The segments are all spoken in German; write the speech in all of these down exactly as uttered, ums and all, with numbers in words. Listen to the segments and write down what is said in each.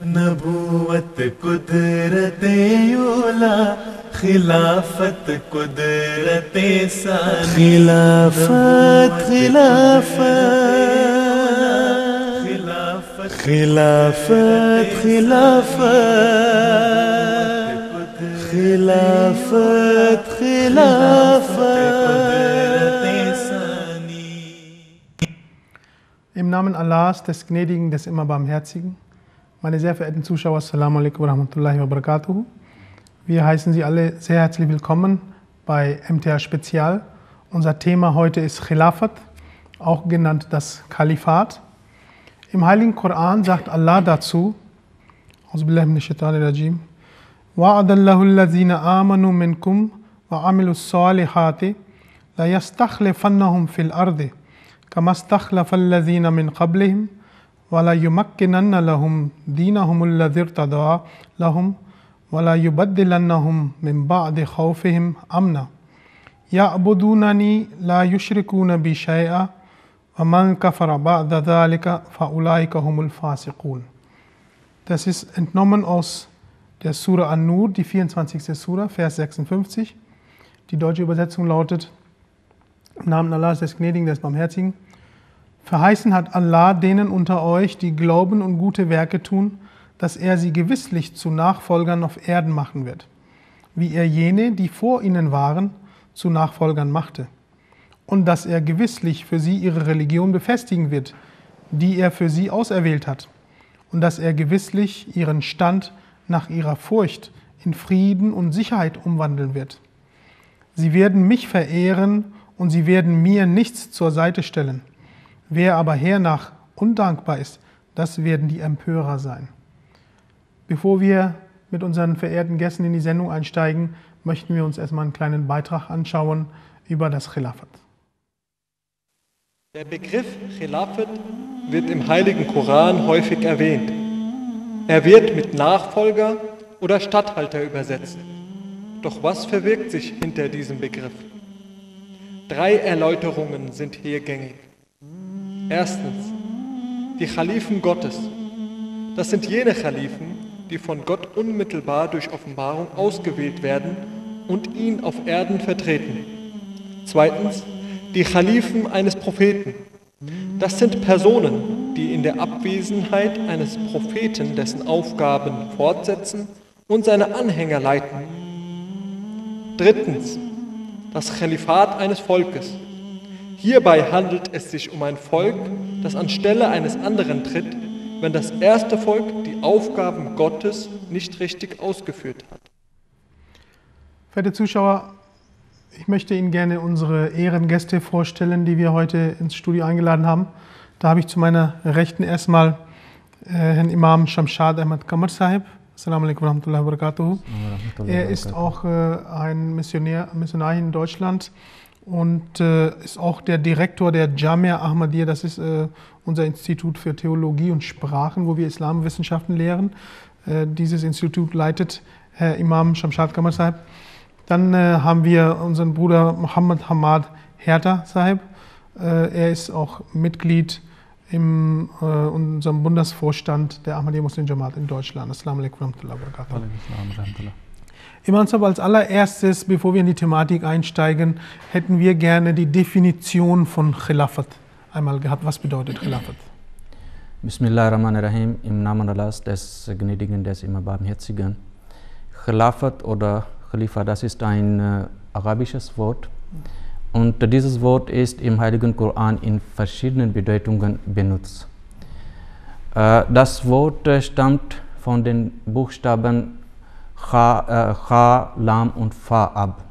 नबूवत कुदरत-ए-औला, खिलाफत कुदरत-ए-सानी। खिलाफत खिलाफत खिलाफत खिलाफत खिलाफत खिलाफत-ए-सानी। Im Namen Allahs, des Gnädigen, des immer Barmherzigen, meine sehr verehrten Zuschauer, Assalamu alaikum wa rahmatullahi wa barakatuhu. Wir heißen Sie alle sehr herzlich willkommen bei M T A Spezial. Unser Thema heute ist Khilafat, auch genannt das Kalifat. Im Heiligen Koran sagt Allah dazu, Auzubillahi minash shaitani rajim, wa'adallahu allazina amanu minkum wa amilus salihati la yastakhlifannahum fil ardi kama stakhlafa allazina min qablihim وَلَا يُمَكِّنَنَّ لَهُمْ دِينَهُمُ الَّذِي ارْتَضَىٰ لَهُمْ وَلَا يُبَدِّلَنَّهُمْ مِنْ بَعْدِ خَوْفِهِمْ أَمْنًا يَعْبُدُونَنِي لَا يُشْرِكُونَ بِي شَيْئًا وَمَنْ كَفَرَ بَعْدَ ذَلِكَ فَأُولَٰئِكَ هُمُ الْفَاسِقُونَ. Das ist entnommen aus der Sura An-Nur, die vierundzwanzigste Sura, Vers sechsundfünfzig. Die deutsche Übersetzung lautet: Im Namen Allahs, des Gnädigen, des Barmherzigen. Verheißen hat Allah denen unter euch, die glauben und gute Werke tun, dass er sie gewisslich zu Nachfolgern auf Erden machen wird, wie er jene, die vor ihnen waren, zu Nachfolgern machte, und dass er gewisslich für sie ihre Religion befestigen wird, die er für sie auserwählt hat, und dass er gewisslich ihren Stand nach ihrer Furcht in Frieden und Sicherheit umwandeln wird. Sie werden mich verehren und sie werden mir nichts zur Seite stellen. Wer aber hernach undankbar ist, das werden die Empörer sein. Bevor wir mit unseren verehrten Gästen in die Sendung einsteigen, möchten wir uns erstmal einen kleinen Beitrag anschauen über das Khilafat. Der Begriff Khilafat wird im Heiligen Koran häufig erwähnt. Er wird mit Nachfolger oder Statthalter übersetzt. Doch was verbirgt sich hinter diesem Begriff? Drei Erläuterungen sind hier gängig. Erstens, die Khalifen Gottes. Das sind jene Khalifen, die von Gott unmittelbar durch Offenbarung ausgewählt werden und ihn auf Erden vertreten. Zweitens, die Khalifen eines Propheten. Das sind Personen, die in der Abwesenheit eines Propheten dessen Aufgaben fortsetzen und seine Anhänger leiten. Drittens, das Khalifat eines Volkes. Hierbei handelt es sich um ein Volk, das anstelle eines anderen tritt, wenn das erste Volk die Aufgaben Gottes nicht richtig ausgeführt hat. Verehrte Zuschauer, ich möchte Ihnen gerne unsere Ehrengäste vorstellen, die wir heute ins Studio eingeladen haben. Da habe ich zu meiner Rechten erstmal äh, Herrn Imam Shamshad Ahmad Qamar Sahib. Assalamu alaikum wa rahmatullahi wa barakatuhu. Er ist auch äh, ein Missionär, Missionar in Deutschland und äh, ist auch der Direktor der Jamia Ahmadiyya, das ist äh, unser Institut für Theologie und Sprachen, wo wir Islamwissenschaften lehren. Äh, dieses Institut leitet Herr Imam Shamshad Qamar Sahib. Dann äh, haben wir unseren Bruder Muhammad Hamad Herta Sahib. Äh, er ist auch Mitglied in äh, unserem Bundesvorstand der Ahmadiyya Muslim Jamaat in Deutschland. Assalamu alaikum wa rahmatullahi wa barakatuh. Imam Sahib, als allererstes, bevor wir in die Thematik einsteigen, hätten wir gerne die Definition von Khilafat einmal gehabt. Was bedeutet Khilafat? Bismillahirrahmanirrahim, im Namen Allahs, des Gnädigen, des immer Barmherzigen. Khilafat oder Khalifa, das ist ein äh, arabisches Wort. Und dieses Wort ist im Heiligen Koran in verschiedenen Bedeutungen benutzt. Äh, das Wort äh, stammt von den Buchstaben Kha, äh, Kha, Lam und Fa ab.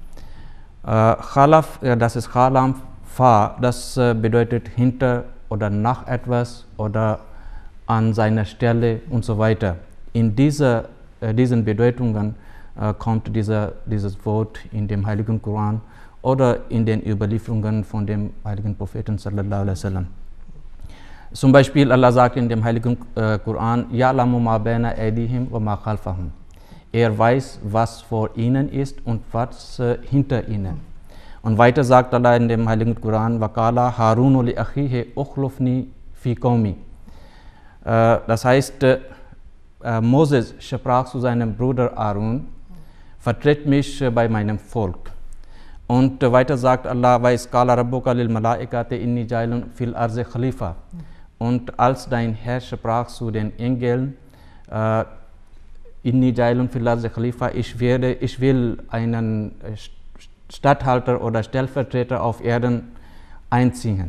Äh, Khalaf, äh, das ist Kha, Lam, Fa, das äh, bedeutet hinter oder nach etwas oder an seiner Stelle und so weiter. In dieser, äh, diesen Bedeutungen äh, kommt dieser, dieses Wort in dem Heiligen Koran oder in den Überlieferungen von dem heiligen Propheten sallallahu alaihi wasallam. Zum Beispiel Allah sagt in dem heiligen äh, Koran: Ya'lamu ma baina aydihim wa ma khalfahum. Er weiß, was vor ihnen ist und was äh, hinter ihnen. Und weiter sagt Allah in dem heiligen Koran: Waqala Harunu li akhihi ukhlufni fi qawmi. Äh, das heißt, äh, äh, Moses sprach zu seinem Bruder Aaron, vertritt mich äh, bei meinem Volk. Und äh, weiter sagt Allah, وَإِذْ قَالَ رَبُّكَ لِلْمَلَائِكَةِ إِنِّي جَاعِلٌ فِي الْأَرْضِ خَلِيفَةً. Und als dein Herr sprach zu den Engeln, äh, Inni jailun fil ardi Khalifa, ich werde, ich will einen Statthalter oder Stellvertreter auf Erden einziehen.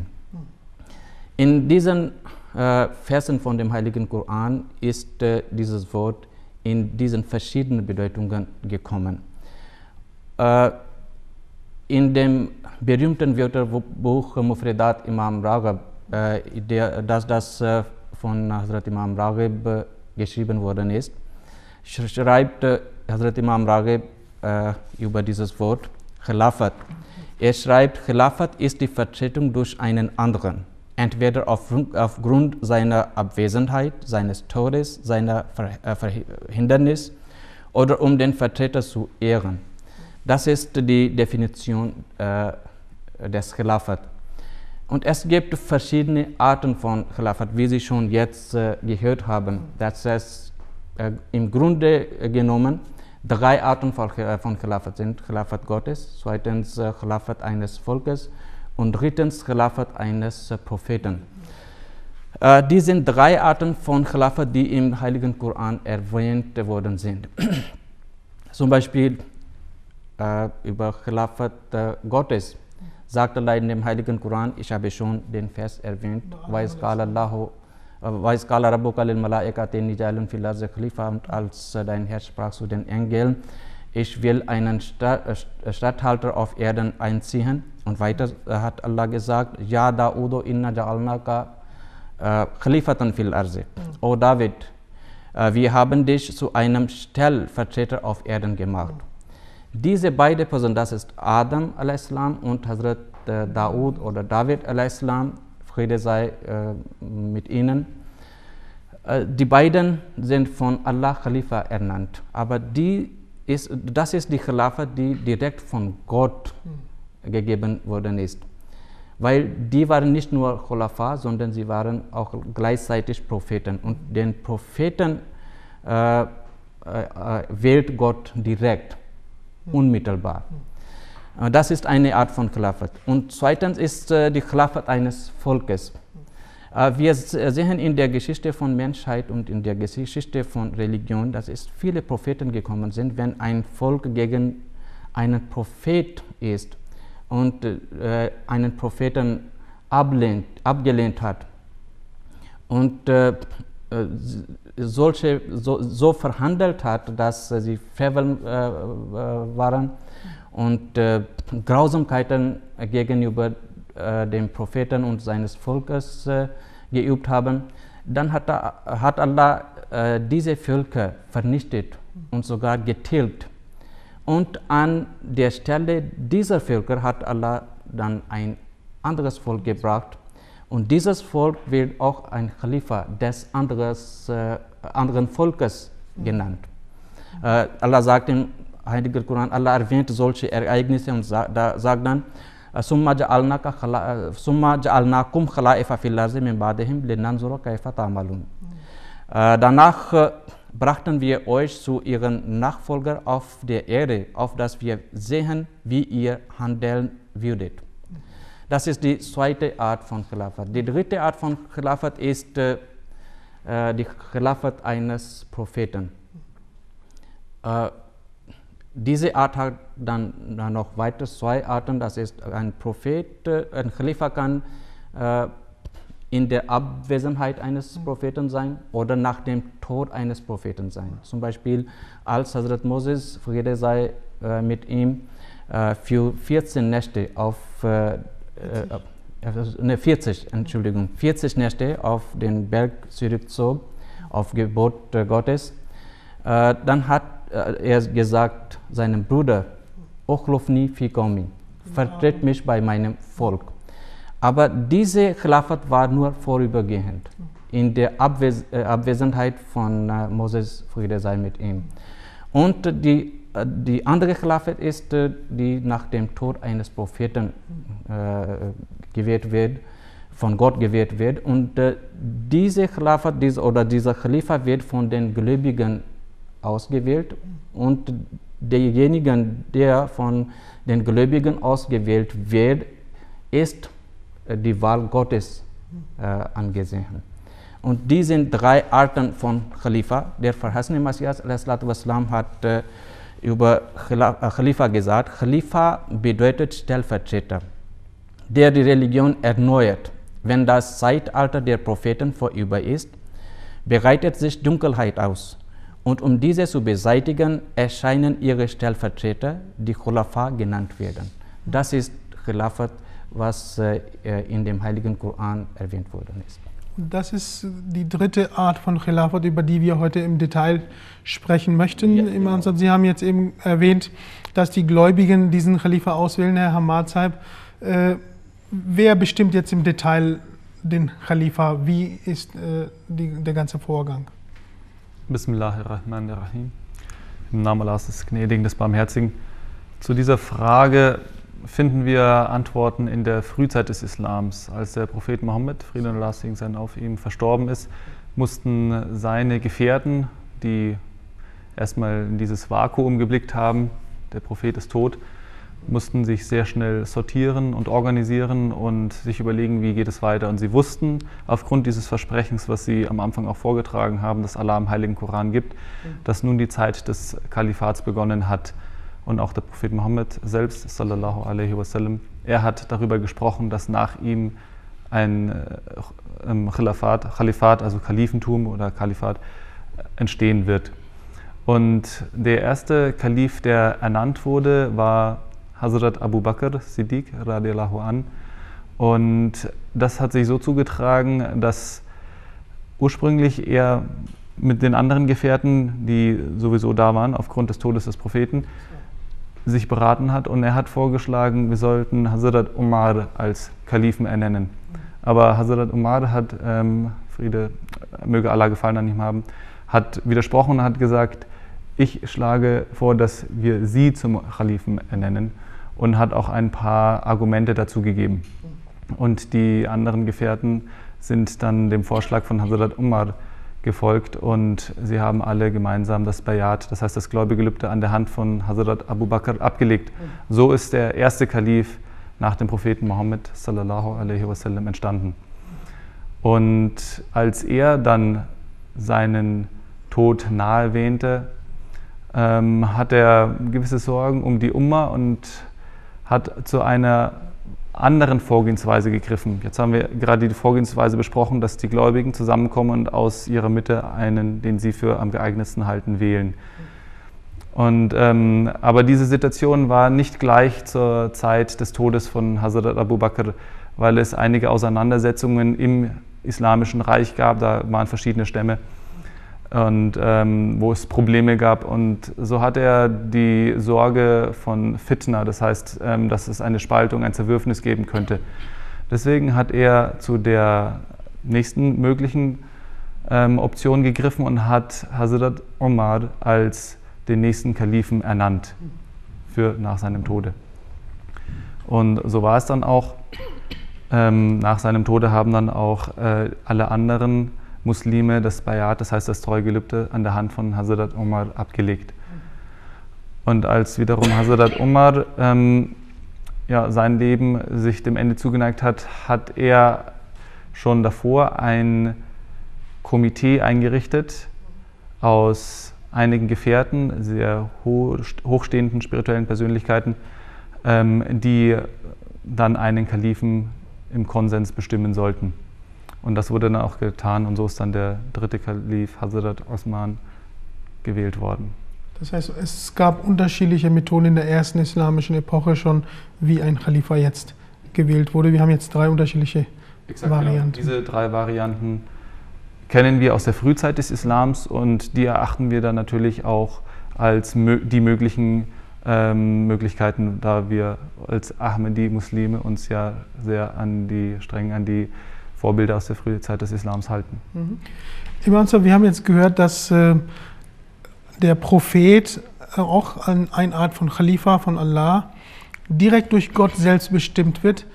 In diesen äh, Versen von dem Heiligen Koran ist äh, dieses Wort in diesen verschiedenen Bedeutungen gekommen. Äh, in dem berühmten Wörterbuch Mufredat Imam Raghib, äh, der, das, das äh, von Hazrat Imam Raghib äh, geschrieben worden ist, schreibt äh, Hazrat Imam Raghib äh, über dieses Wort Khilafat. Er schreibt, Khilafat ist die Vertretung durch einen anderen, entweder auf, aufgrund seiner Abwesenheit, seines Todes, seiner Ver, äh, Verhindernis oder um den Vertreter zu ehren. Das ist die Definition äh, des Khilafat. Und es gibt verschiedene Arten von Khilafat, wie Sie schon jetzt äh, gehört haben. Das ist äh, im Grunde genommen drei Arten von, äh, von Khilafat sind. Khilafat Gottes, zweitens äh, Khilafat eines Volkes und drittens Khilafat eines äh, Propheten. Äh, die sind drei Arten von Khilafat, die im Heiligen Koran erwähnt worden sind. Zum Beispiel äh, über Khilafat äh, Gottes sagt Allah in dem Heiligen Koran, ich habe schon den Vers erwähnt, وَإِذْ قَالَ رَبُّكَ لِلْمَلَائِكَةِ إِنِّي جَاعِلٌ فِي الْأَرْضِ خَلِيفَةً, und als äh, dein Herr sprach zu den Engeln, ich will einen Statthalter auf Erden einziehen. Und weiter hat Allah gesagt, Ja Daudo inna ja'alnaka Khalifatan fil arzi. O David, wir haben dich zu einem Stellvertreter auf Erden gemacht. Diese beiden Personen, das ist Adam a.s. und Hazrat Daud oder David a.s., Friede sei äh, mit ihnen. Äh, die beiden sind von Allah Khalifa ernannt, aber die ist, das ist die Khilafa, die direkt von Gott mhm. gegeben worden ist. Weil die waren nicht nur Khulafa, sondern sie waren auch gleichzeitig Propheten. Und den Propheten äh, äh, wählt Gott direkt, mhm. unmittelbar. Mhm. Das ist eine Art von Khilafat. Und zweitens ist äh, die Khilafat eines Volkes. Äh, wir sehen in der Geschichte von Menschheit und in der Geschichte von Religion, dass es viele Propheten gekommen sind, wenn ein Volk gegen einen Prophet ist und äh, einen Propheten ablehnt, abgelehnt hat und äh, solche, so, so verhandelt hat, dass äh, sie Frevel äh, waren und äh, Grausamkeiten gegenüber äh, dem Propheten und seines Volkes äh, geübt haben, dann hat, hat Allah äh, diese Völker vernichtet und sogar getilgt. Und an der Stelle dieser Völker hat Allah dann ein anderes Volk gebracht. Und dieses Volk wird auch ein Khalifa des anderes, äh, anderen Volkes genannt. Äh, Allah sagt im Heiligen Koran, Allah erwähnt solche Ereignisse und sa da sagt dann, Summa ja'alnakum khala'ifa fil ardi min ba'dihim linanzura kayfa ta'malun. Danach äh, brachten wir euch zu ihren Nachfolger auf der Erde, auf dass wir sehen, wie ihr handeln würdet. Das ist die zweite Art von Khilafat. Die dritte Art von Khilafat ist äh, die Khilafat eines Propheten. Äh, diese Art hat dann, dann noch weitere zwei Arten. Das ist ein Prophet, ein Khalifa kann äh, in der Abwesenheit eines Propheten sein oder nach dem Tod eines Propheten sein. Zum Beispiel als Hazrat Moses, Friede sei äh, mit ihm, äh, für vierzehn Nächte auf äh, äh, ne, vierzig, Entschuldigung, vierzig Nächte auf den Berg zurückzog, auf Gebot äh, Gottes. Äh, dann hat äh, er gesagt seinem Bruder, Ochlufni fi qaumi, vertritt mich bei meinem Volk. Aber diese Khilafat war nur vorübergehend, in der Abwes äh, Abwesenheit von äh, Moses, Friede sei mit ihm. Und die, äh, die andere Khilafat ist, äh, die nach dem Tod eines Propheten äh, gewählt wird. von Gott gewählt wird. Und äh, diese Khilafat diese, oder dieser Khalifa wird von den Gläubigen ausgewählt und derjenige, der von den Gläubigen ausgewählt wird, ist äh, die Wahl Gottes äh, angesehen. Und diese sind drei Arten von Khalifa. Der verheißene Messias wassalam, hat äh, über Khalifa gesagt, Khalifa bedeutet Stellvertreter, der die Religion erneuert. Wenn das Zeitalter der Propheten vorüber ist, breitet sich Dunkelheit aus. Und um diese zu beseitigen, erscheinen ihre Stellvertreter, die Khulafa genannt werden. Das ist Khilafat, was äh, in dem Heiligen Koran erwähnt worden ist. Das ist die dritte Art von Khilafat, über die wir heute im Detail sprechen möchten. Ja, Imam Saab, Sie haben jetzt eben erwähnt, dass die Gläubigen diesen Khalifa auswählen, Herr Hamad Saib. Äh, wer bestimmt jetzt im Detail den Khalifa? Wie ist äh, die, der ganze Vorgang? Bismillahirrahmanirrahim. Im Namen Allahs des Gnädigen, des Barmherzigen. Zu dieser Frage finden wir Antworten in der Frühzeit des Islams. Als der Prophet Mohammed, Friede und Allah sein auf ihm, verstorben ist, mussten seine Gefährten, die erstmal in dieses Vakuum geblickt haben, der Prophet ist tot, mussten sich sehr schnell sortieren und organisieren und sich überlegen, wie geht es weiter. Und sie wussten aufgrund dieses Versprechens, was sie am Anfang auch vorgetragen haben, dass Allah im Heiligen Koran gibt, dass nun die Zeit des Kalifats begonnen hat. Und auch der Prophet Mohammed selbst, sallallahu alaihi wasallam, er hat darüber gesprochen, dass nach ihm ein äh, Khilafat, Khalifat, also Kalifentum oder Kalifat entstehen wird. Und der erste Kalif, der ernannt wurde, war Hazrat Abu Bakr Siddiq radiallahu an. Und das hat sich so zugetragen, dass ursprünglich er mit den anderen Gefährten, die sowieso da waren aufgrund des Todes des Propheten, sich beraten hat, und er hat vorgeschlagen, wir sollten Hazrat Umar als Kalifen ernennen. Aber Hazrat Umar hat, ähm, Friede, möge Allah Gefallen an ihm haben, hat widersprochen und hat gesagt, ich schlage vor, dass wir sie zum Khalifen ernennen, und hat auch ein paar Argumente dazu gegeben. Und die anderen Gefährten sind dann dem Vorschlag von Hazrat Umar gefolgt, und sie haben alle gemeinsam das Bayat, das heißt das Gläubigelübde, an der Hand von Hazrat Abu Bakr abgelegt. So ist der erste Kalif nach dem Propheten Mohammed sallallahu alaihi wasallam entstanden. Und als er dann seinen Tod nahe wähnte, ähm, hat er gewisse Sorgen um die Umma und hat zu einer anderen Vorgehensweise gegriffen. Jetzt haben wir gerade die Vorgehensweise besprochen, dass die Gläubigen zusammenkommen und aus ihrer Mitte einen, den sie für am geeignetsten halten, wählen. Und, ähm, aber diese Situation war nicht gleich zur Zeit des Todes von Hazrat Abu Bakr, weil es einige Auseinandersetzungen im Islamischen Reich gab, da waren verschiedene Stämme, und ähm, wo es Probleme gab, und so hat er die Sorge von Fitna, das heißt, ähm, dass es eine Spaltung, ein Zerwürfnis geben könnte. Deswegen hat er zu der nächsten möglichen ähm, Option gegriffen und hat Hazrat Umar als den nächsten Kalifen ernannt für nach seinem Tode. Und so war es dann auch. Ähm, nach seinem Tode haben dann auch äh, alle anderen Muslime das Bayat, das heißt das Treugelübde, an der Hand von Hazrat Umar abgelegt. Und als wiederum Hazrat Umar ähm, ja, sein Leben sich dem Ende zugeneigt hat, hat er schon davor ein Komitee eingerichtet aus einigen Gefährten, sehr ho hochstehenden spirituellen Persönlichkeiten, ähm, die dann einen Kalifen im Konsens bestimmen sollten. Und das wurde dann auch getan, und so ist dann der dritte Kalif, Hazrat Osman, gewählt worden. Das heißt, es gab unterschiedliche Methoden in der ersten islamischen Epoche schon, wie ein Khalifa jetzt gewählt wurde. Wir haben jetzt drei unterschiedliche Exakt, Varianten. Genau. Diese drei Varianten kennen wir aus der Frühzeit des Islams, und die erachten wir dann natürlich auch als mö die möglichen ähm, Möglichkeiten, da wir als Ahmadi-Muslime uns ja sehr an die, streng an die Vorbilder aus der Frühzeit des Islams halten. Mhm. Imam Saab, wir haben jetzt gehört, dass äh, der Prophet äh, auch an eine Art von Khalifa von Allah direkt durch Gott selbst bestimmt wird.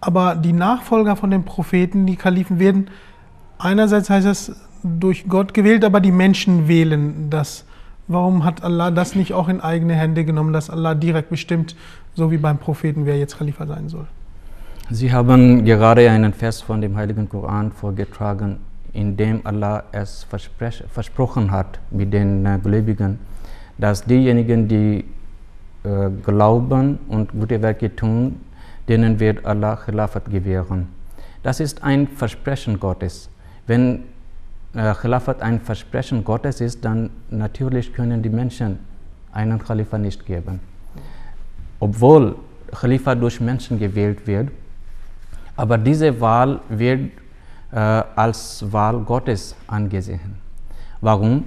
Aber die Nachfolger von den Propheten, die Kalifen, werden einerseits, heißt es, durch Gott gewählt, aber die Menschen wählen das. Warum hat Allah das nicht auch in eigene Hände genommen, dass Allah direkt bestimmt, so wie beim Propheten, wer jetzt Khalifa sein soll? Sie haben gerade einen Vers von dem Heiligen Koran vorgetragen, in dem Allah es versprochen hat mit den äh, Gläubigen, dass diejenigen, die äh, glauben und gute Werke tun, denen wird Allah Khilafat gewähren. Das ist ein Versprechen Gottes. Wenn äh, Khilafat ein Versprechen Gottes ist, dann natürlich können die Menschen einen Khalifa nicht geben. Obwohl Khalifa durch Menschen gewählt wird, aber diese Wahl wird äh, als Wahl Gottes angesehen. Warum?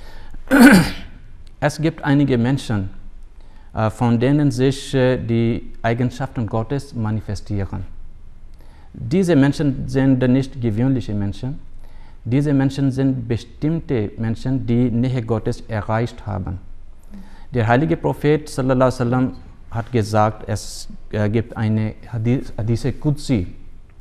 Es gibt einige Menschen, äh, von denen sich äh, die Eigenschaften Gottes manifestieren. Diese Menschen sind nicht gewöhnliche Menschen. Diese Menschen sind bestimmte Menschen, die Nähe Gottes erreicht haben. Der heilige Prophet sallallahu alaihi wasallam hat gesagt, es äh, gibt eine Hadith, Hadith Qudsi,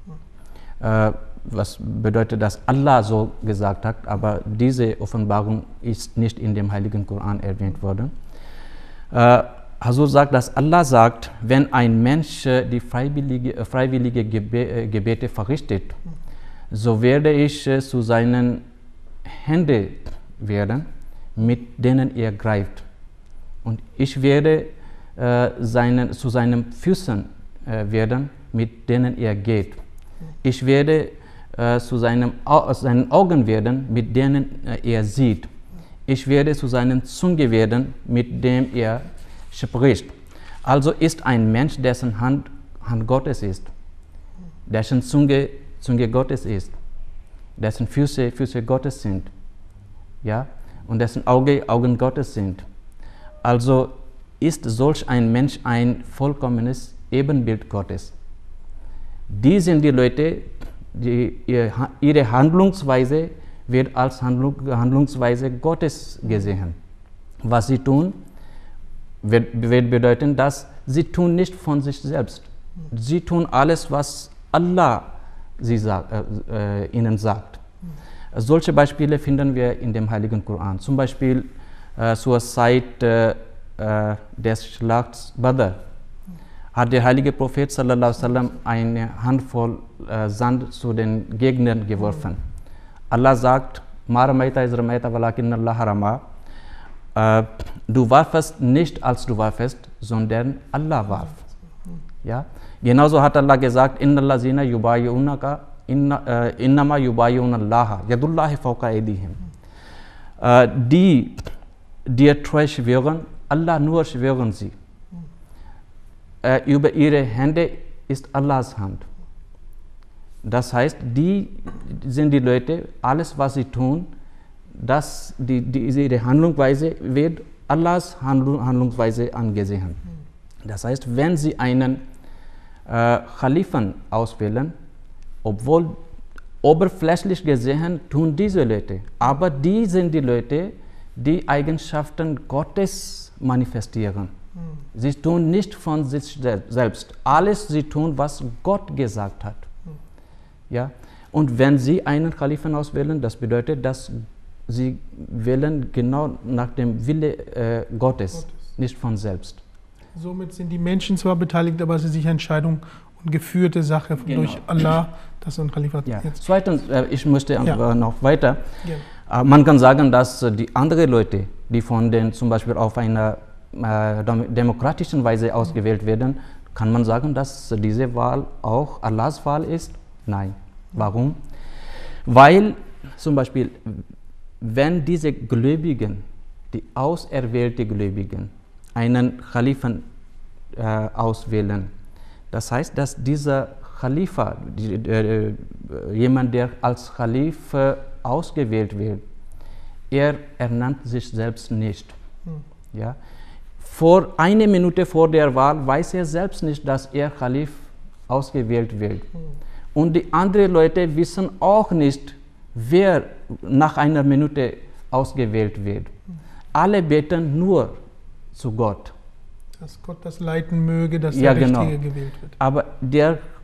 äh, was bedeutet, dass Allah so gesagt hat, aber diese Offenbarung ist nicht in dem heiligen Koran erwähnt worden. Äh, Hazur sagt, dass Allah sagt, wenn ein Mensch die freiwillige, freiwillige Gebe, Gebete verrichtet, so werde ich zu seinen Händen werden, mit denen er greift. Und ich werde äh, seinen, zu seinen Füßen äh, werden, mit denen er geht. Ich werde äh, zu seinem, Au seinen Augen werden, mit denen äh, er sieht. Ich werde zu seinen Zunge werden, mit dem er spricht. Also ist ein Mensch, dessen Hand Hand Gottes ist, dessen Zunge Zunge Gottes ist, dessen Füße Füße Gottes sind, ja, und dessen Auge Augen Gottes sind. Also ist solch ein Mensch ein vollkommenes Ebenbild Gottes. Die sind die Leute, die ihre Handlungsweise wird als Handlung, Handlungsweise Gottes gesehen. Was sie tun, wird, wird bedeuten, dass sie tun nicht von sich selbst. Sie tun alles, was Allah sie sagt, äh, äh, ihnen sagt. Solche Beispiele finden wir in dem Heiligen Koran. Zum Beispiel äh, zur Zeit äh, äh, des Schlachts Badr hat der heilige Prophet sallallahu alaihi wasallam eine Handvoll äh, Sand zu den Gegnern geworfen. Allah sagt, Ma ramaita iz ramaita walakin Allah harama. Äh, du warfest nicht, als du warfest, sondern Allah warf. Ja? Genauso hat Allah gesagt, Inna allazina yubayyi'unaka innama yubayyi'unallaha yadullahi fawqa aydihim. Äh, die dir treu schwören, Allah nur schwören sie. Äh, über ihre Hände ist Allahs Hand. Das heißt, die sind die Leute, alles was sie tun, dass die, die, ihre Handlungsweise wird Allahs Handlung, Handlungsweise angesehen. Das heißt, wenn sie einen äh, Khalifen auswählen, obwohl oberflächlich gesehen tun diese Leute, aber die sind die Leute, die Eigenschaften Gottes manifestieren. Mhm. Sie tun nicht von sich selbst. Alles sie tun, was Gott gesagt hat. Mhm. Ja? Und wenn sie einen Khalifen auswählen, das bedeutet, dass sie wählen genau nach dem Wille äh, Gottes, Gottes, nicht von selbst. Somit sind die Menschen zwar beteiligt, aber es ist sicher Entscheidung und geführte Sache genau. durch Allah, dass so ein Khalifa ja. jetzt. Zweitens, äh, ich möchte ja. noch weiter. Ja. Äh, man kann sagen, dass äh, die anderen Leute, die von den zum Beispiel auf einer äh, demokratischen Weise ausgewählt werden, kann man sagen, dass diese Wahl auch Allahs Wahl ist? Nein. Warum? Weil zum Beispiel, wenn diese Gläubigen, die auserwählten Gläubigen, einen Khalifen äh, auswählen, das heißt, dass dieser Khalifa, die, äh, jemand, der als Khalifa ausgewählt wird, er ernannt sich selbst nicht. Hm. Ja? Vor einer Minute vor der Wahl weiß er selbst nicht, dass er Khalif ausgewählt wird. Hm. Und die anderen Leute wissen auch nicht, wer nach einer Minute ausgewählt wird. Alle beten nur zu Gott. Dass Gott das leiten möge, dass ja, der genau. Richtige gewählt wird. Aber der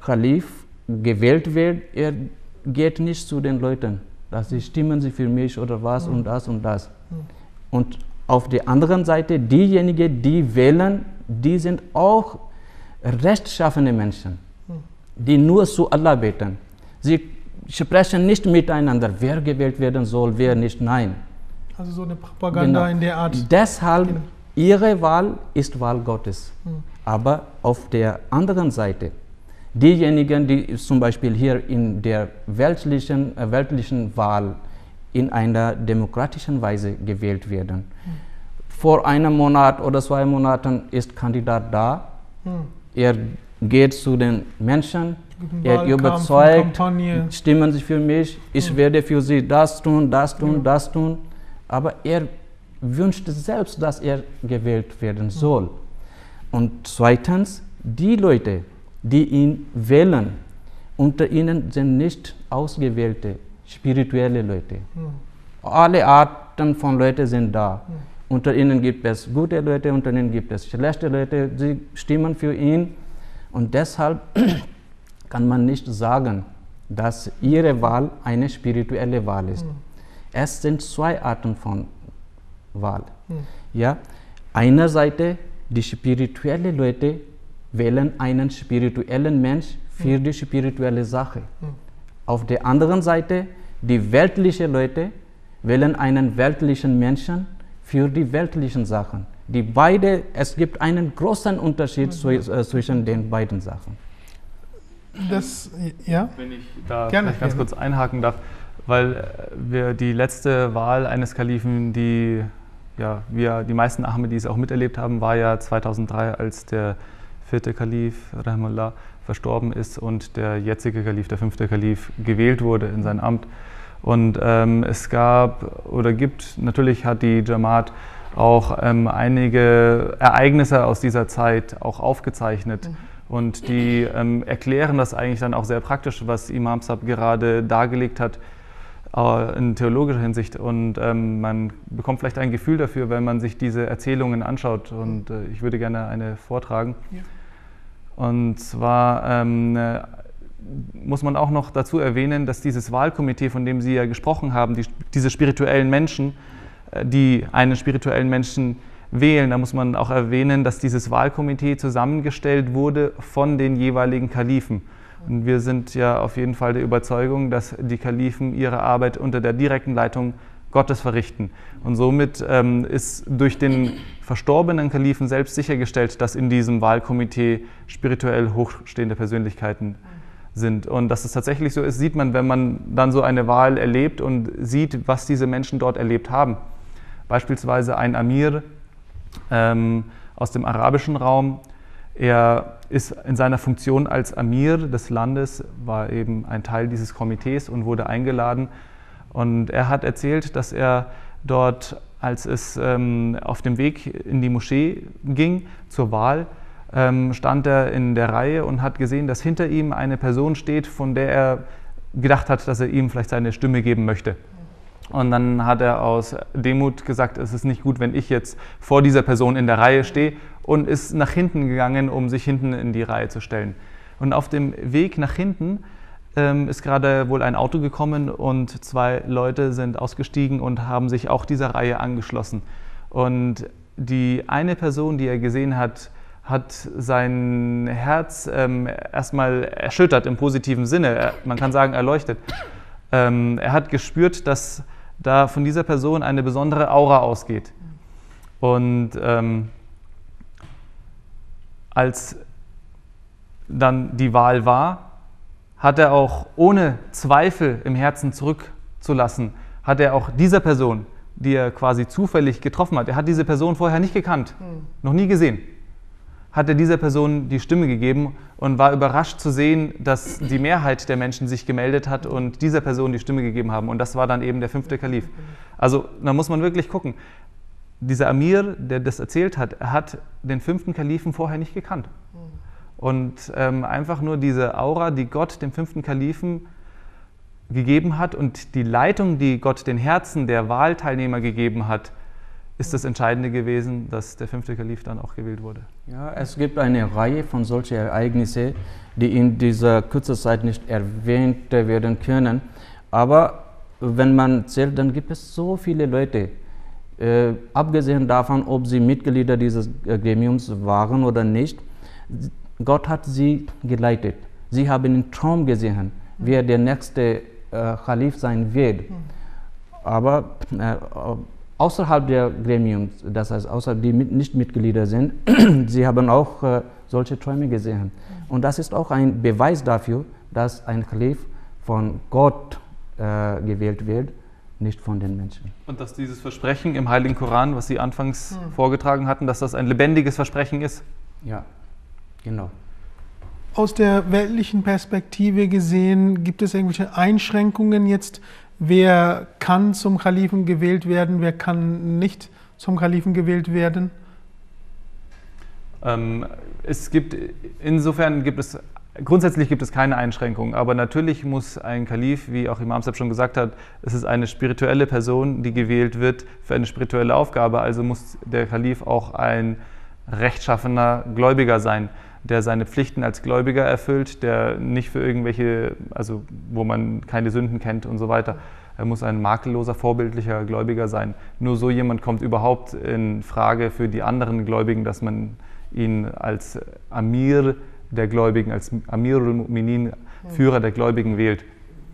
Kalif gewählt wird, er geht nicht zu den Leuten, dass sie stimmen sie für mich oder was und das und das. Und auf der anderen Seite, diejenigen, die wählen, die sind auch rechtschaffene Menschen, die nur zu Allah beten. Sie sprechen nicht miteinander, wer gewählt werden soll, wer nicht, nein. Also so eine Propaganda Genau. in der Art. Deshalb, Genau. ihre Wahl ist Wahl Gottes. Hm. Aber auf der anderen Seite, diejenigen, die zum Beispiel hier in der weltlichen, äh, weltlichen Wahl in einer demokratischen Weise gewählt werden. Hm. Vor einem Monat oder zwei Monaten ist Kandidat da, hm. er geht zu den Menschen, er überzeugt, stimmen Sie für mich, ich hm. werde für Sie das tun, das tun, hm. das tun, aber er wünscht selbst, dass er gewählt werden soll. Hm. Und zweitens, die Leute, die ihn wählen, unter ihnen sind nicht ausgewählte, spirituelle Leute. Hm. Alle Arten von Leuten sind da. Hm. Unter ihnen gibt es gute Leute, unter ihnen gibt es schlechte Leute, sie stimmen für ihn. Und deshalb kann man nicht sagen, dass ihre Wahl eine spirituelle Wahl ist. Hm. Es sind zwei Arten von Wahl. Hm. Ja, einerseits die spirituellen Leute wählen einen spirituellen Mensch für die spirituelle Sache. Hm. Auf der anderen Seite, die weltlichen Leute wählen einen weltlichen Menschen für die weltlichen Sachen. Die beide, es gibt einen großen Unterschied mhm. zu, äh, zwischen den beiden Sachen. Das, ja? Wenn ich da Gerne, ganz gerne. kurz einhaken darf, weil wir die letzte Wahl eines Kalifen, die ja, wir, die meisten Ahmadis auch miterlebt haben, war ja zweitausenddrei, als der vierte Kalif, Rahimahullah, verstorben ist und der jetzige Kalif, der fünfte Kalif, gewählt wurde in sein Amt. Und ähm, es gab oder gibt, natürlich hat die Jamaat auch ähm, einige Ereignisse aus dieser Zeit auch aufgezeichnet. Mhm. Und die ähm, erklären das eigentlich dann auch sehr praktisch, was Imam Sahib gerade dargelegt hat, äh, in theologischer Hinsicht. Und ähm, man bekommt vielleicht ein Gefühl dafür, wenn man sich diese Erzählungen anschaut. Und äh, ich würde gerne eine vortragen. Ja. Und zwar ähm, muss man auch noch dazu erwähnen, dass dieses Wahlkomitee, von dem Sie ja gesprochen haben, die, diese spirituellen Menschen, die einen spirituellen Menschen wählen, da muss man auch erwähnen, dass dieses Wahlkomitee zusammengestellt wurde von den jeweiligen Kalifen. Und wir sind ja auf jeden Fall der Überzeugung, dass die Kalifen ihre Arbeit unter der direkten Leitung Gottes verrichten. Und somit ähm, ist durch den verstorbenen Kalifen selbst sichergestellt, dass in diesem Wahlkomitee spirituell hochstehende Persönlichkeiten sind. Und dass es tatsächlich so ist, sieht man, wenn man dann so eine Wahl erlebt und sieht, was diese Menschen dort erlebt haben. Beispielsweise ein Amir ähm, aus dem arabischen Raum. Er ist in seiner Funktion als Amir des Landes, war eben ein Teil dieses Komitees und wurde eingeladen. Und er hat erzählt, dass er dort, als es ähm, auf dem Weg in die Moschee ging zur Wahl, ähm, stand er in der Reihe und hat gesehen, dass hinter ihm eine Person steht, von der er gedacht hat, dass er ihm vielleicht seine Stimme geben möchte. Und dann hat er aus Demut gesagt, es ist nicht gut, wenn ich jetzt vor dieser Person in der Reihe stehe, und ist nach hinten gegangen, um sich hinten in die Reihe zu stellen. Und auf dem Weg nach hinten ähm, ist gerade wohl ein Auto gekommen und zwei Leute sind ausgestiegen und haben sich auch dieser Reihe angeschlossen. Und die eine Person, die er gesehen hat, hat sein Herz ähm, erstmal erschüttert im positiven Sinne. Er, man kann sagen, erleuchtet. Ähm, er hat gespürt, dass da von dieser Person eine besondere Aura ausgeht. Und ähm, als dann die Wahl war, hat er auch ohne Zweifel im Herzen zurückzulassen, hat er auch dieser Person, die er quasi zufällig getroffen hat, er hat diese Person vorher nicht gekannt, mhm. noch nie gesehen, hat er dieser Person die Stimme gegeben und war überrascht zu sehen, dass die Mehrheit der Menschen sich gemeldet hat und dieser Person die Stimme gegeben haben. Und das war dann eben der fünfte Kalif. Also da muss man wirklich gucken. Dieser Amir, der das erzählt hat, er hat den fünften Kalifen vorher nicht gekannt. Und ähm, einfach nur diese Aura, die Gott dem fünften Kalifen gegeben hat und die Leitung, die Gott den Herzen der Wahlteilnehmer gegeben hat, ist das Entscheidende gewesen, dass der fünfte Kalif dann auch gewählt wurde. Ja, es gibt eine Reihe von solchen Ereignissen, die in dieser kurzen Zeit nicht erwähnt werden können. Aber wenn man zählt, dann gibt es so viele Leute, äh, abgesehen davon, ob sie Mitglieder dieses Gremiums waren oder nicht. Gott hat sie geleitet. Sie haben einen Traum gesehen, wer der nächste äh, Kalif sein wird. Aber äh, außerhalb der Gremiums, das heißt außerhalb die mit, nicht Mitglieder sind, sie haben auch äh, solche Träume gesehen. Und das ist auch ein Beweis dafür, dass ein Kalif von Gott äh, gewählt wird, nicht von den Menschen. Und dass dieses Versprechen im Heiligen Koran, was Sie anfangs hm. vorgetragen hatten, dass das ein lebendiges Versprechen ist? Ja, genau. Aus der weltlichen Perspektive gesehen, gibt es irgendwelche Einschränkungen jetzt? Wer kann zum Kalifen gewählt werden, wer kann nicht zum Kalifen gewählt werden? Ähm, es gibt, insofern gibt es, grundsätzlich gibt es keine Einschränkungen, aber natürlich muss ein Kalif, wie auch Imam Sahib schon gesagt hat, es ist eine spirituelle Person, die gewählt wird für eine spirituelle Aufgabe, also muss der Kalif auch ein rechtschaffener Gläubiger sein, der seine Pflichten als Gläubiger erfüllt, der nicht für irgendwelche, also wo man keine Sünden kennt und so weiter. Er muss ein makelloser, vorbildlicher Gläubiger sein. Nur so jemand kommt überhaupt in Frage für die anderen Gläubigen, dass man ihn als Amir der Gläubigen, als Amirul Mu'minin, Führer der Gläubigen wählt.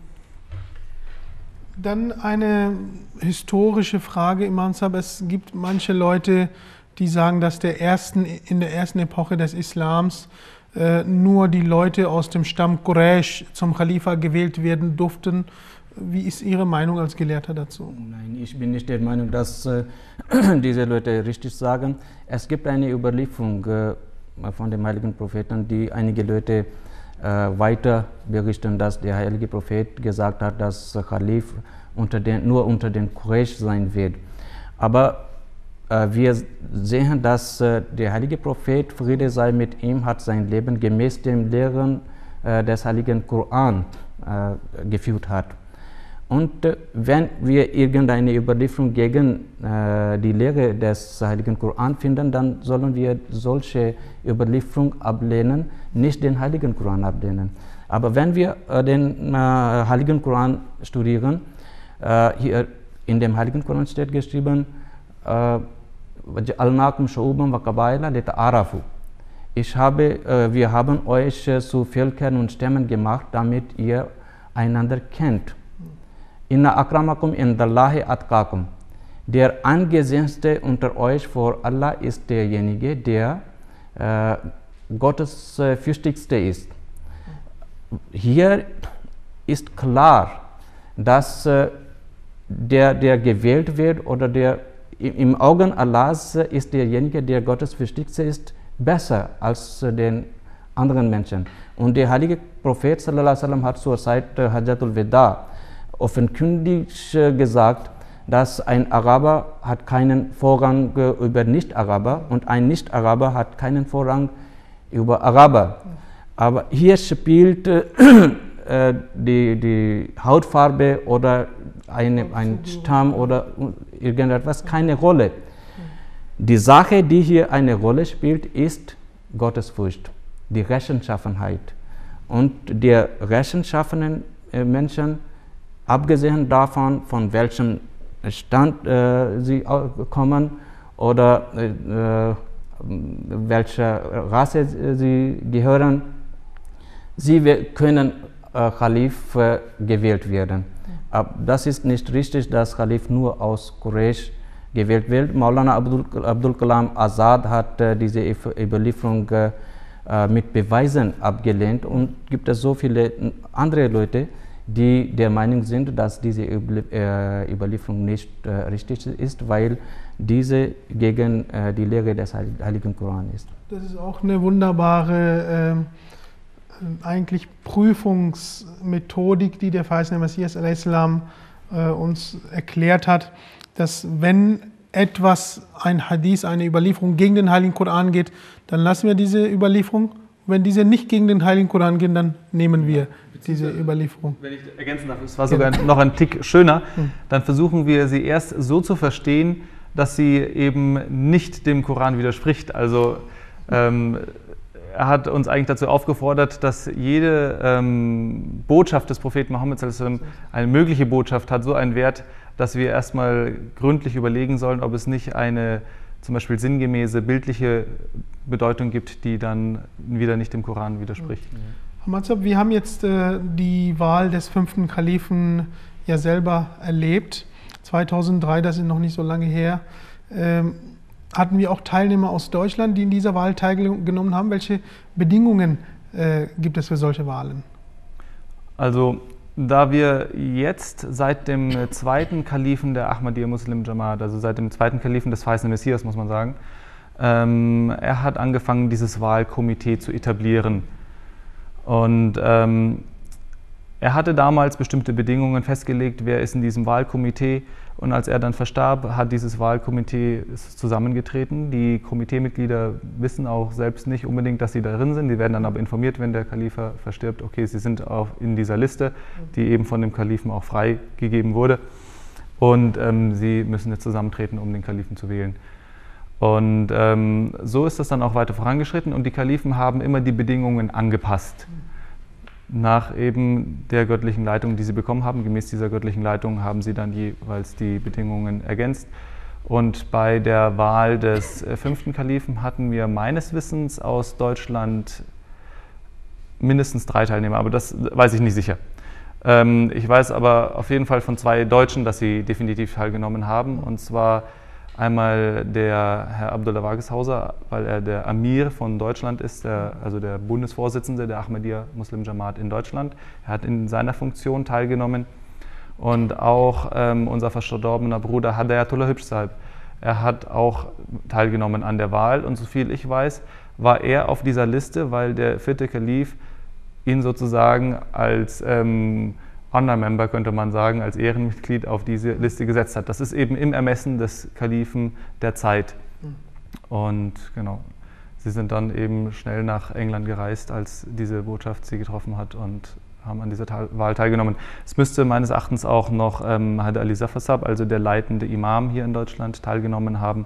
Dann eine historische Frage, Imam Sahib. Es gibt manche Leute, die sagen, dass der ersten, in der ersten Epoche des Islams äh, nur die Leute aus dem Stamm Quraysh zum Khalifa gewählt werden durften. Wie ist Ihre Meinung als Gelehrter dazu? Nein, ich bin nicht der Meinung, dass äh, diese Leute richtig sagen. Es gibt eine Überlieferung äh, von dem heiligen Propheten, die einige Leute äh, weiter berichten, dass der heilige Prophet gesagt hat, dass Khalif unter den, nur unter den Quraysh sein wird. Aber wir sehen, dass der heilige Prophet, Friede sei mit ihm, hat sein Leben gemäß dem Lehren des heiligen Koran geführt hat. Und wenn wir irgendeine Überlieferung gegen die Lehre des heiligen Koran finden, dann sollen wir solche Überlieferung ablehnen, nicht den heiligen Koran ablehnen. Aber wenn wir den heiligen Koran studieren, hier in dem heiligen Koran steht geschrieben, ich habe, wir haben euch zu Völkern und Stämmen gemacht, damit ihr einander kennt. Inna akramakum indallahi atqakum. Der angesehenste unter euch vor Allah ist derjenige, der äh, Gottes äh, fürchtigste ist. Hier ist klar, dass äh, der, der gewählt wird oder der im Augen Allahs ist derjenige, der Gottesfürchtigste ist, besser als den anderen Menschen. Und der heilige Prophet sallallahu alaihi wasallam hat zur Zeit Hajjatul Wada offenkundig gesagt, dass ein Araber hat keinen Vorrang über Nicht-Araber und ein Nicht-Araber hat keinen Vorrang über Araber. Aber hier spielt äh, die, die Hautfarbe oder eine, ein Stamm oder irgendetwas keine Rolle. Die Sache, die hier eine Rolle spielt, ist Gottesfurcht, die Rechtschaffenheit. Und der rechtschaffenen Menschen, abgesehen davon, von welchem Stand äh, sie kommen oder äh, welcher Rasse sie gehören, sie können äh, Khalif äh, gewählt werden. Aber das ist nicht richtig, dass Khalif nur aus Quraysh gewählt wird. Maulana Abdul, Abdul Kalam Azad hat äh, diese Überlieferung äh, mit Beweisen abgelehnt und gibt es so viele andere Leute, die der Meinung sind, dass diese Überlieferung nicht äh, richtig ist, weil diese gegen äh, die Lehre des Heiligen Koran ist. Das ist auch eine wunderbare äh, eigentlich Prüfungsmethodik, die der verheißene Messias a.s. äh, uns erklärt hat, dass wenn etwas, ein Hadith, eine Überlieferung gegen den Heiligen Koran geht, dann lassen wir diese Überlieferung. Wenn diese nicht gegen den Heiligen Koran gehen, dann nehmen wir diese Überlieferung. Wenn ich ergänzen darf, es war sogar noch ein Tick schöner, dann versuchen wir sie erst so zu verstehen, dass sie eben nicht dem Koran widerspricht. Also ähm, er hat uns eigentlich dazu aufgefordert, dass jede ähm, Botschaft des Propheten Mohammed eine mögliche Botschaft hat, so einen Wert, dass wir erstmal gründlich überlegen sollen, ob es nicht eine zum Beispiel sinngemäße, bildliche Bedeutung gibt, die dann wieder nicht dem Koran widerspricht. Herr Mazab, wir haben jetzt äh, die Wahl des fünften Kalifen ja selber erlebt. zweitausenddrei, das ist noch nicht so lange her. Ähm, hatten wir auch Teilnehmer aus Deutschland, die in dieser Wahl teilgenommen haben? Welche Bedingungen äh, gibt es für solche Wahlen? Also, da wir jetzt seit dem zweiten Kalifen der Ahmadiyya Muslim Jamaat, also seit dem zweiten Kalifen des verheißenen Messias, muss man sagen, ähm, er hat angefangen, dieses Wahlkomitee zu etablieren. Und ähm, er hatte damals bestimmte Bedingungen festgelegt, wer ist in diesem Wahlkomitee. Und als er dann verstarb, hat dieses Wahlkomitee zusammengetreten. Die Komiteemitglieder wissen auch selbst nicht unbedingt, dass sie darin sind. Die werden dann aber informiert, wenn der Khalifa verstirbt. Okay, sie sind auch in dieser Liste, die eben von dem Kalifen auch freigegeben wurde. Und ähm, sie müssen jetzt zusammentreten, um den Kalifen zu wählen. Und ähm, so ist das dann auch weiter vorangeschritten. Und die Kalifen haben immer die Bedingungen angepasst. Nach eben der göttlichen Leitung, die sie bekommen haben. Gemäß dieser göttlichen Leitung haben sie dann jeweils die Bedingungen ergänzt. Und bei der Wahl des äh, fünften Kalifen hatten wir meines Wissens aus Deutschland mindestens drei Teilnehmer, aber das weiß ich nicht sicher. Ähm, ich weiß aber auf jeden Fall von zwei Deutschen, dass sie definitiv teilgenommen haben. Und zwar einmal der Herr Abdullah Wageshauser, weil er der Amir von Deutschland ist, der, also der Bundesvorsitzende der Ahmadiyya Muslim Jamaat in Deutschland. Er hat in seiner Funktion teilgenommen. Und auch ähm, unser verstorbener Bruder Hadayatullah Hübschsalb, er hat auch teilgenommen an der Wahl. Und soviel ich weiß, war er auf dieser Liste, weil der vierte Kalif ihn sozusagen als ähm, Honor-Member, könnte man sagen, als Ehrenmitglied auf diese Liste gesetzt hat. Das ist eben im Ermessen des Kalifen der Zeit. Und genau, sie sind dann eben schnell nach England gereist, als diese Botschaft sie getroffen hat und haben an dieser Wahl teilgenommen. Es müsste meines Erachtens auch noch ähm, Haider Ali Zafar, also der leitende Imam hier in Deutschland, teilgenommen haben.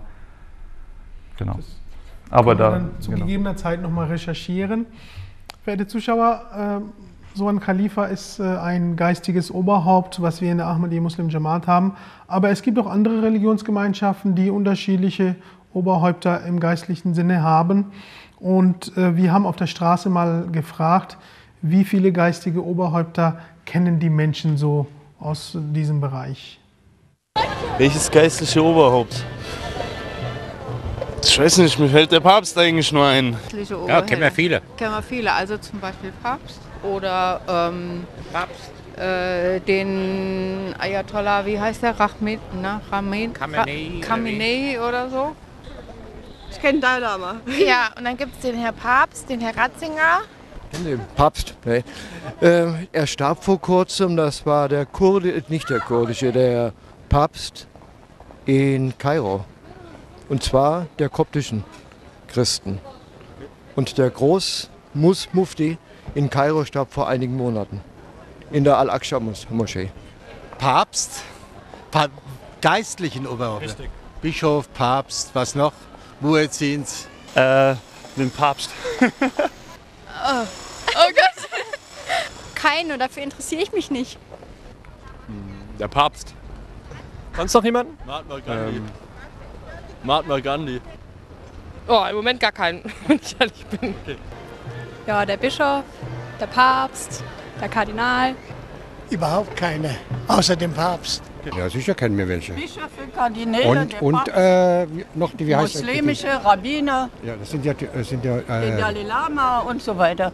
Genau. Das Aber da dann zu genau. gegebener Zeit nochmal recherchieren. Verehrte Zuschauer, äh, so ein Khalifa ist äh, ein geistiges Oberhaupt, was wir in der Ahmadiyya Muslim Jamaat haben. Aber es gibt auch andere Religionsgemeinschaften, die unterschiedliche Oberhäupter im geistlichen Sinne haben. Und äh, wir haben auf der Straße mal gefragt, wie viele geistige Oberhäupter kennen die Menschen so aus diesem Bereich? Welches geistliche Oberhaupt? Ich weiß nicht, mir fällt der Papst eigentlich nur ein. Ja, kennen wir viele. Kennen wir viele, also zum Beispiel Papst oder ähm, Papst. Äh, den Ayatollah, wie heißt der? Rahmin, na, Rahmin, Khamenei, Khamenei oder so. Ich kenne Dalai Lama. Ja, und dann gibt es den Herr Papst, den Herr Ratzinger. Den Papst, ne? äh, er starb vor kurzem, das war der Kurde, nicht der kurdische, der Papst in Kairo. Und zwar der koptischen Christen. Und der Großmufti in Kairo starb vor einigen Monaten in der Al-Aqsa-Moschee. Papst, pa geistlichen Oberhaupt. Richtig. Bischof, Papst, was noch? Muezzins. Äh, den Papst. Oh, oh Gott. Keine, dafür interessiere ich mich nicht. Der Papst. Sonst noch jemanden? Mahatma Gandhi. Ähm. Mahatma Gandhi. Oh, im Moment gar keinen, wenn ich ehrlich bin. Okay. Ja, der Bischof, der Papst, der Kardinal. Überhaupt keine, außer dem Papst. Ja, sicher kennen wir welche. Bischöfe, Kardinäle, und der und Papst, äh, noch die, wie heißt muslimische die, Rabbiner, ja, das sind ja, das sind ja äh, den Dalai Lama und so weiter.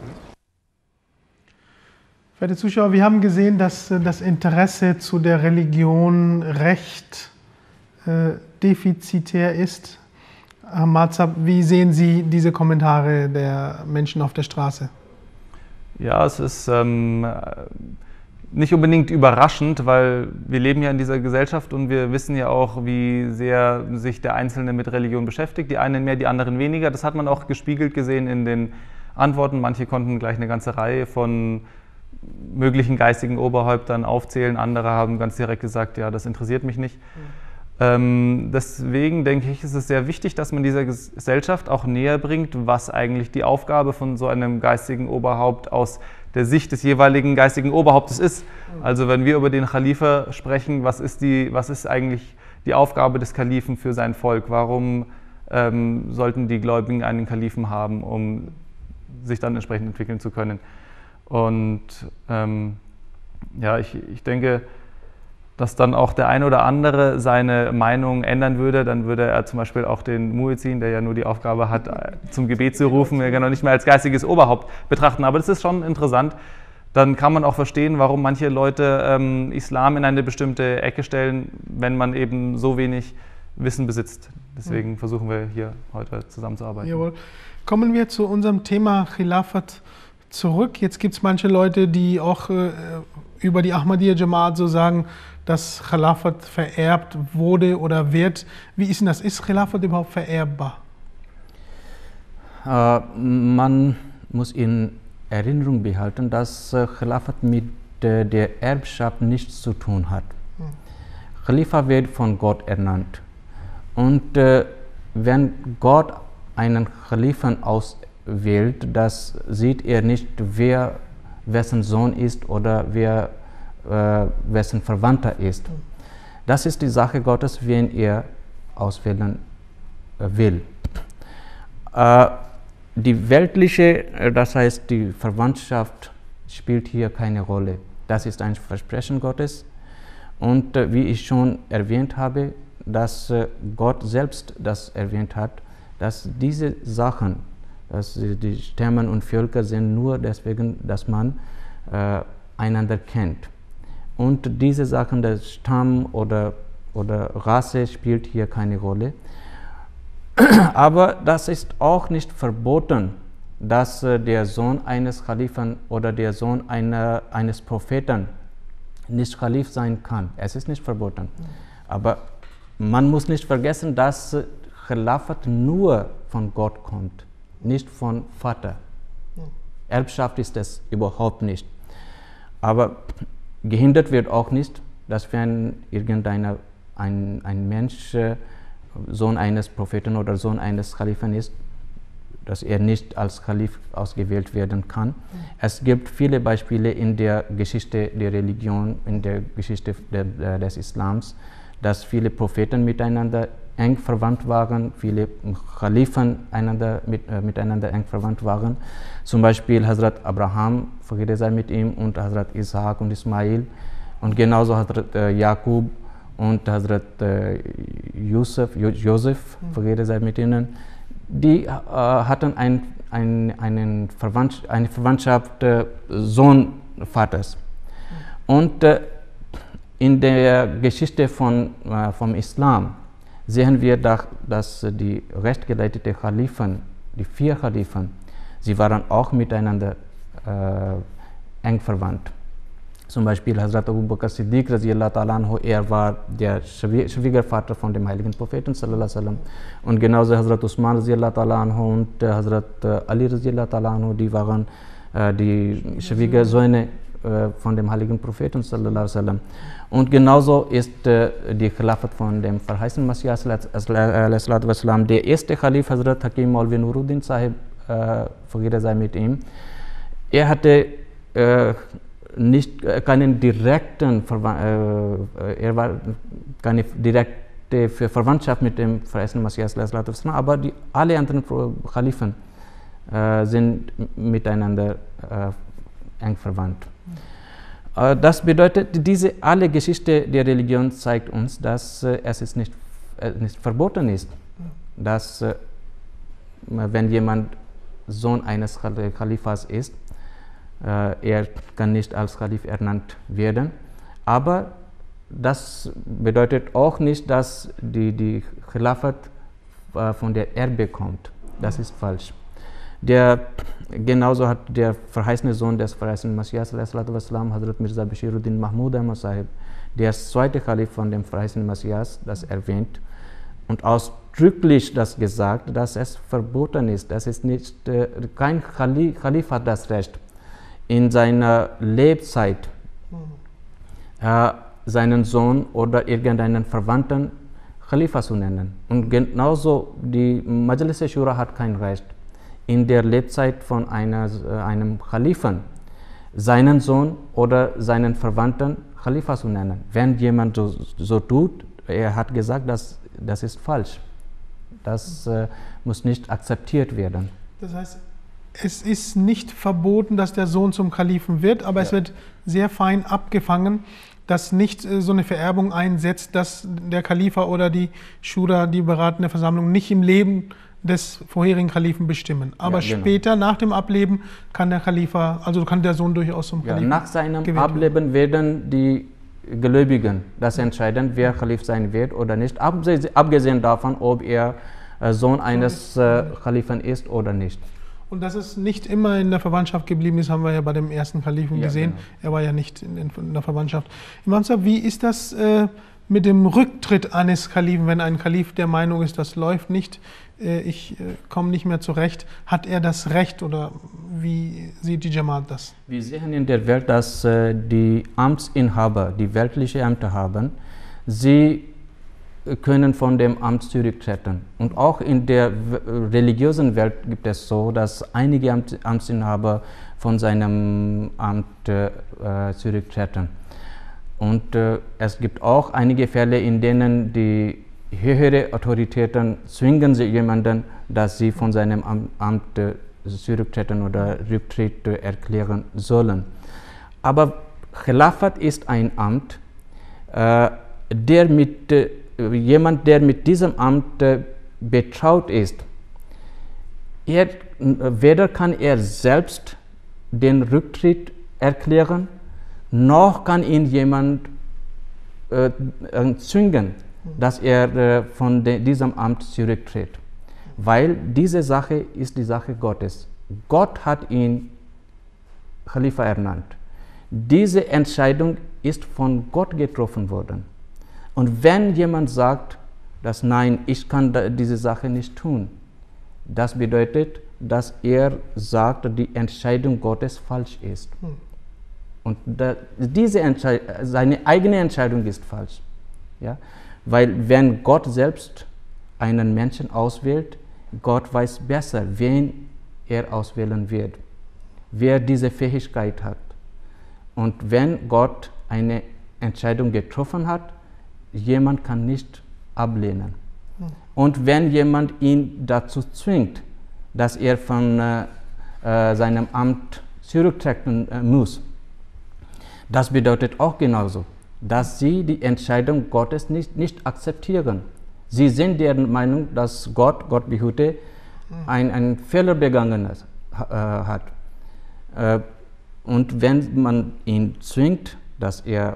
Verehrte Zuschauer, wir haben gesehen, dass das Interesse zu der Religion recht äh, defizitär ist. Herr Mazab, wie sehen Sie diese Kommentare der Menschen auf der Straße? Ja, es ist ähm, nicht unbedingt überraschend, weil wir leben ja in dieser Gesellschaft und wir wissen ja auch, wie sehr sich der Einzelne mit Religion beschäftigt. Die einen mehr, die anderen weniger. Das hat man auch gespiegelt gesehen in den Antworten. Manche konnten gleich eine ganze Reihe von möglichen geistigen Oberhäuptern aufzählen. Andere haben ganz direkt gesagt, ja, das interessiert mich nicht. Mhm. Ähm, deswegen denke ich, ist es sehr wichtig, dass man dieser Gesellschaft auch näher bringt, was eigentlich die Aufgabe von so einem geistigen Oberhaupt aus der Sicht des jeweiligen geistigen Oberhauptes ist. Also wenn wir über den Khalifa sprechen, was ist, die, was ist eigentlich die Aufgabe des Kalifen für sein Volk? Warum ähm, sollten die Gläubigen einen Kalifen haben, um sich dann entsprechend entwickeln zu können? Und ähm, ja, ich, ich denke, dass dann auch der eine oder andere seine Meinung ändern würde, dann würde er zum Beispiel auch den Muezzin, der ja nur die Aufgabe hat, zum Gebet zu rufen, ja genau nicht mehr als geistiges Oberhaupt betrachten. Aber das ist schon interessant. Dann kann man auch verstehen, warum manche Leute ähm, Islam in eine bestimmte Ecke stellen, wenn man eben so wenig Wissen besitzt. Deswegen mhm. versuchen wir hier heute zusammenzuarbeiten. Jawohl. Kommen wir zu unserem Thema Khilafat zurück. Jetzt gibt es manche Leute, die auch äh, über die Ahmadiyya Jamaat so sagen, dass Khilafat vererbt wurde oder wird. Wie ist denn das? Ist Khilafat überhaupt vererbbar? Äh, man muss in Erinnerung behalten, dass äh, Khilafat mit äh, der Erbschaft nichts zu tun hat. Hm. Khalifa wird von Gott ernannt. Und äh, wenn Gott einen Khalifen auswählt, das sieht er nicht, wer wessen Sohn ist oder wer äh, wessen Verwandter ist. Das ist die Sache Gottes, wen er auswählen äh, will. Äh, die weltliche, das heißt die Verwandtschaft, spielt hier keine Rolle. Das ist ein Versprechen Gottes. Und äh, wie ich schon erwähnt habe, dass äh, Gott selbst das erwähnt hat, dass diese Sachen, dass die Stämme und Völker sind nur deswegen, dass man äh, einander kennt. Und diese Sachen, der Stamm oder, oder Rasse spielt hier keine Rolle. Aber das ist auch nicht verboten, dass äh, der Sohn eines Khalifen oder der Sohn einer, eines Propheten nicht Khalif sein kann. Es ist nicht verboten. Aber man muss nicht vergessen, dass äh, Khilafat nur von Gott kommt, nicht von Vater. Erbschaft ist es überhaupt nicht. Aber gehindert wird auch nicht, dass wenn irgendeiner ein, ein Mensch äh, Sohn eines Propheten oder Sohn eines Khalifen ist, dass er nicht als Khalif ausgewählt werden kann. Mhm. Es gibt viele Beispiele in der Geschichte der Religion, in der Geschichte der, des Islams, dass viele Propheten miteinander eng verwandt waren, viele Khalifen einander, mit, äh, miteinander eng verwandt waren. Zum Beispiel Hazrat Abraham, Friede sei mit ihm, und Hazrat Ishaq und Ismail, und genauso Hazrat äh, Jakub und Hazrat äh, Yusuf, jo Joseph, mhm. Friede sei mit ihnen. Die äh, hatten ein, ein, einen Verwandts eine Verwandtschaft äh, Sohn-Vaters. Mhm. Und äh, in der Geschichte von, äh, vom Islam sehen wir, dass die rechtgeleiteten Khalifen, die vier Khalifen, sie waren auch miteinander äh, eng verwandt. Zum Beispiel Hazrat Abu Bakr Siddiq, er war der Schwiegervater von dem heiligen Propheten sallallahu alaihi wasallam. Und genauso Hazrat Usman und äh, Hazrat Ali, die waren äh, die Schwiegersöhne äh, von dem heiligen Propheten sallallahu alaihi wasallam. Und genauso ist äh, die Khilafat von dem verheißenen Messias, der erste Khalif, Hazrat Hakim Maulvi Nuruddin Sahib, äh, Friede sei mit ihm. Er hatte äh, nicht äh, keinen direkten, Verwa äh, er war keine direkte Verwandtschaft mit dem verheißenen Messias, aber die, alle anderen Khalifen äh, sind miteinander äh, eng verwandt. Das bedeutet, diese alle Geschichte der Religion zeigt uns, dass äh, es ist nicht, äh, nicht verboten ist, dass äh, wenn jemand Sohn eines Khalifas ist, äh, er kann nicht als Khalif ernannt werden. Aber das bedeutet auch nicht, dass die, die Khilafat äh, von der Erbe kommt. Das ist falsch. Der, genauso hat der verheißene Sohn des verheißenen Messias, Hazrat Mirza Bashiruddin Mahmud Ahmad Sahib, der zweite Khalif von dem verheißenen Messias, das erwähnt und ausdrücklich das gesagt, dass es verboten ist. Das ist nicht, äh, kein Khalif, Khalif hat das Recht, in seiner Lebzeit äh, seinen Sohn oder irgendeinen Verwandten Khalifa zu nennen. Und genauso die Majlis Shura hat kein Recht, in der Lebzeit von einer, einem Khalifen seinen Sohn oder seinen Verwandten Khalifa zu nennen. Wenn jemand so, so tut, er hat gesagt, dass das ist falsch. Das äh, muss nicht akzeptiert werden. Das heißt, es ist nicht verboten, dass der Sohn zum Kalifen wird, aber ja. es wird sehr fein abgefangen, dass nicht äh, so eine Vererbung einsetzt, dass der Khalifa oder die Shura, die beratende Versammlung, nicht im Leben des vorherigen Kalifen bestimmen. Aber ja, genau. später, nach dem Ableben, kann der Khalifa, also kann der Sohn durchaus zum ja, Kalifen nach seinem Ableben werden die Gläubigen das entscheiden, wer Khalif sein wird oder nicht, abgesehen davon, ob er äh, Sohn eines äh, Khalifen ist oder nicht. Und dass es nicht immer in der Verwandtschaft geblieben ist, haben wir ja bei dem ersten Khalifen ja, gesehen. Genau. Er war ja nicht in, in der Verwandtschaft. Imam Sahib, wie ist das äh, mit dem Rücktritt eines Khalifen, wenn ein Khalif der Meinung ist, das läuft nicht, äh, ich äh, komme nicht mehr zurecht, hat er das Recht oder wie sieht die Jamaat das? Wir sehen in der Welt, dass äh, die Amtsinhaber, die weltliche Ämter haben, sie können von dem Amt zurücktreten. Und auch in der religiösen Welt gibt es so, dass einige Amt, Amtsinhaber von seinem Amt äh, zurücktreten. Und äh, es gibt auch einige Fälle, in denen die höhere Autoritäten zwingen sie jemanden, dass sie von seinem Amt, Amt äh, zurücktreten oder Rücktritt äh, erklären sollen. Aber Khilafat ist ein Amt, äh, der mit äh, jemand, der mit diesem Amt äh, betraut ist. Er, weder kann er selbst den Rücktritt erklären, noch kann ihn jemand äh, zwingen, dass er äh, von de, diesem Amt zurücktritt. Weil diese Sache ist die Sache Gottes. Gott hat ihn Khalifa ernannt. Diese Entscheidung ist von Gott getroffen worden. Und wenn jemand sagt, dass nein, ich kann diese Sache nicht tun, das bedeutet, dass er sagt, die Entscheidung Gottes falsch ist. Hm. Und da, diese Entscheid seine eigene Entscheidung ist falsch. Ja? Weil wenn Gott selbst einen Menschen auswählt, Gott weiß besser, wen er auswählen wird, wer diese Fähigkeit hat. Und wenn Gott eine Entscheidung getroffen hat, jemand kann nicht ablehnen. Hm. Und wenn jemand ihn dazu zwingt, dass er von äh, äh, seinem Amt zurücktreten äh, muss, das bedeutet auch genauso, dass sie die Entscheidung Gottes nicht, nicht akzeptieren. Sie sind der Meinung, dass Gott, Gott behüte, ein, einen Fehler begangen ist, äh, hat. Äh, und wenn man ihn zwingt, dass er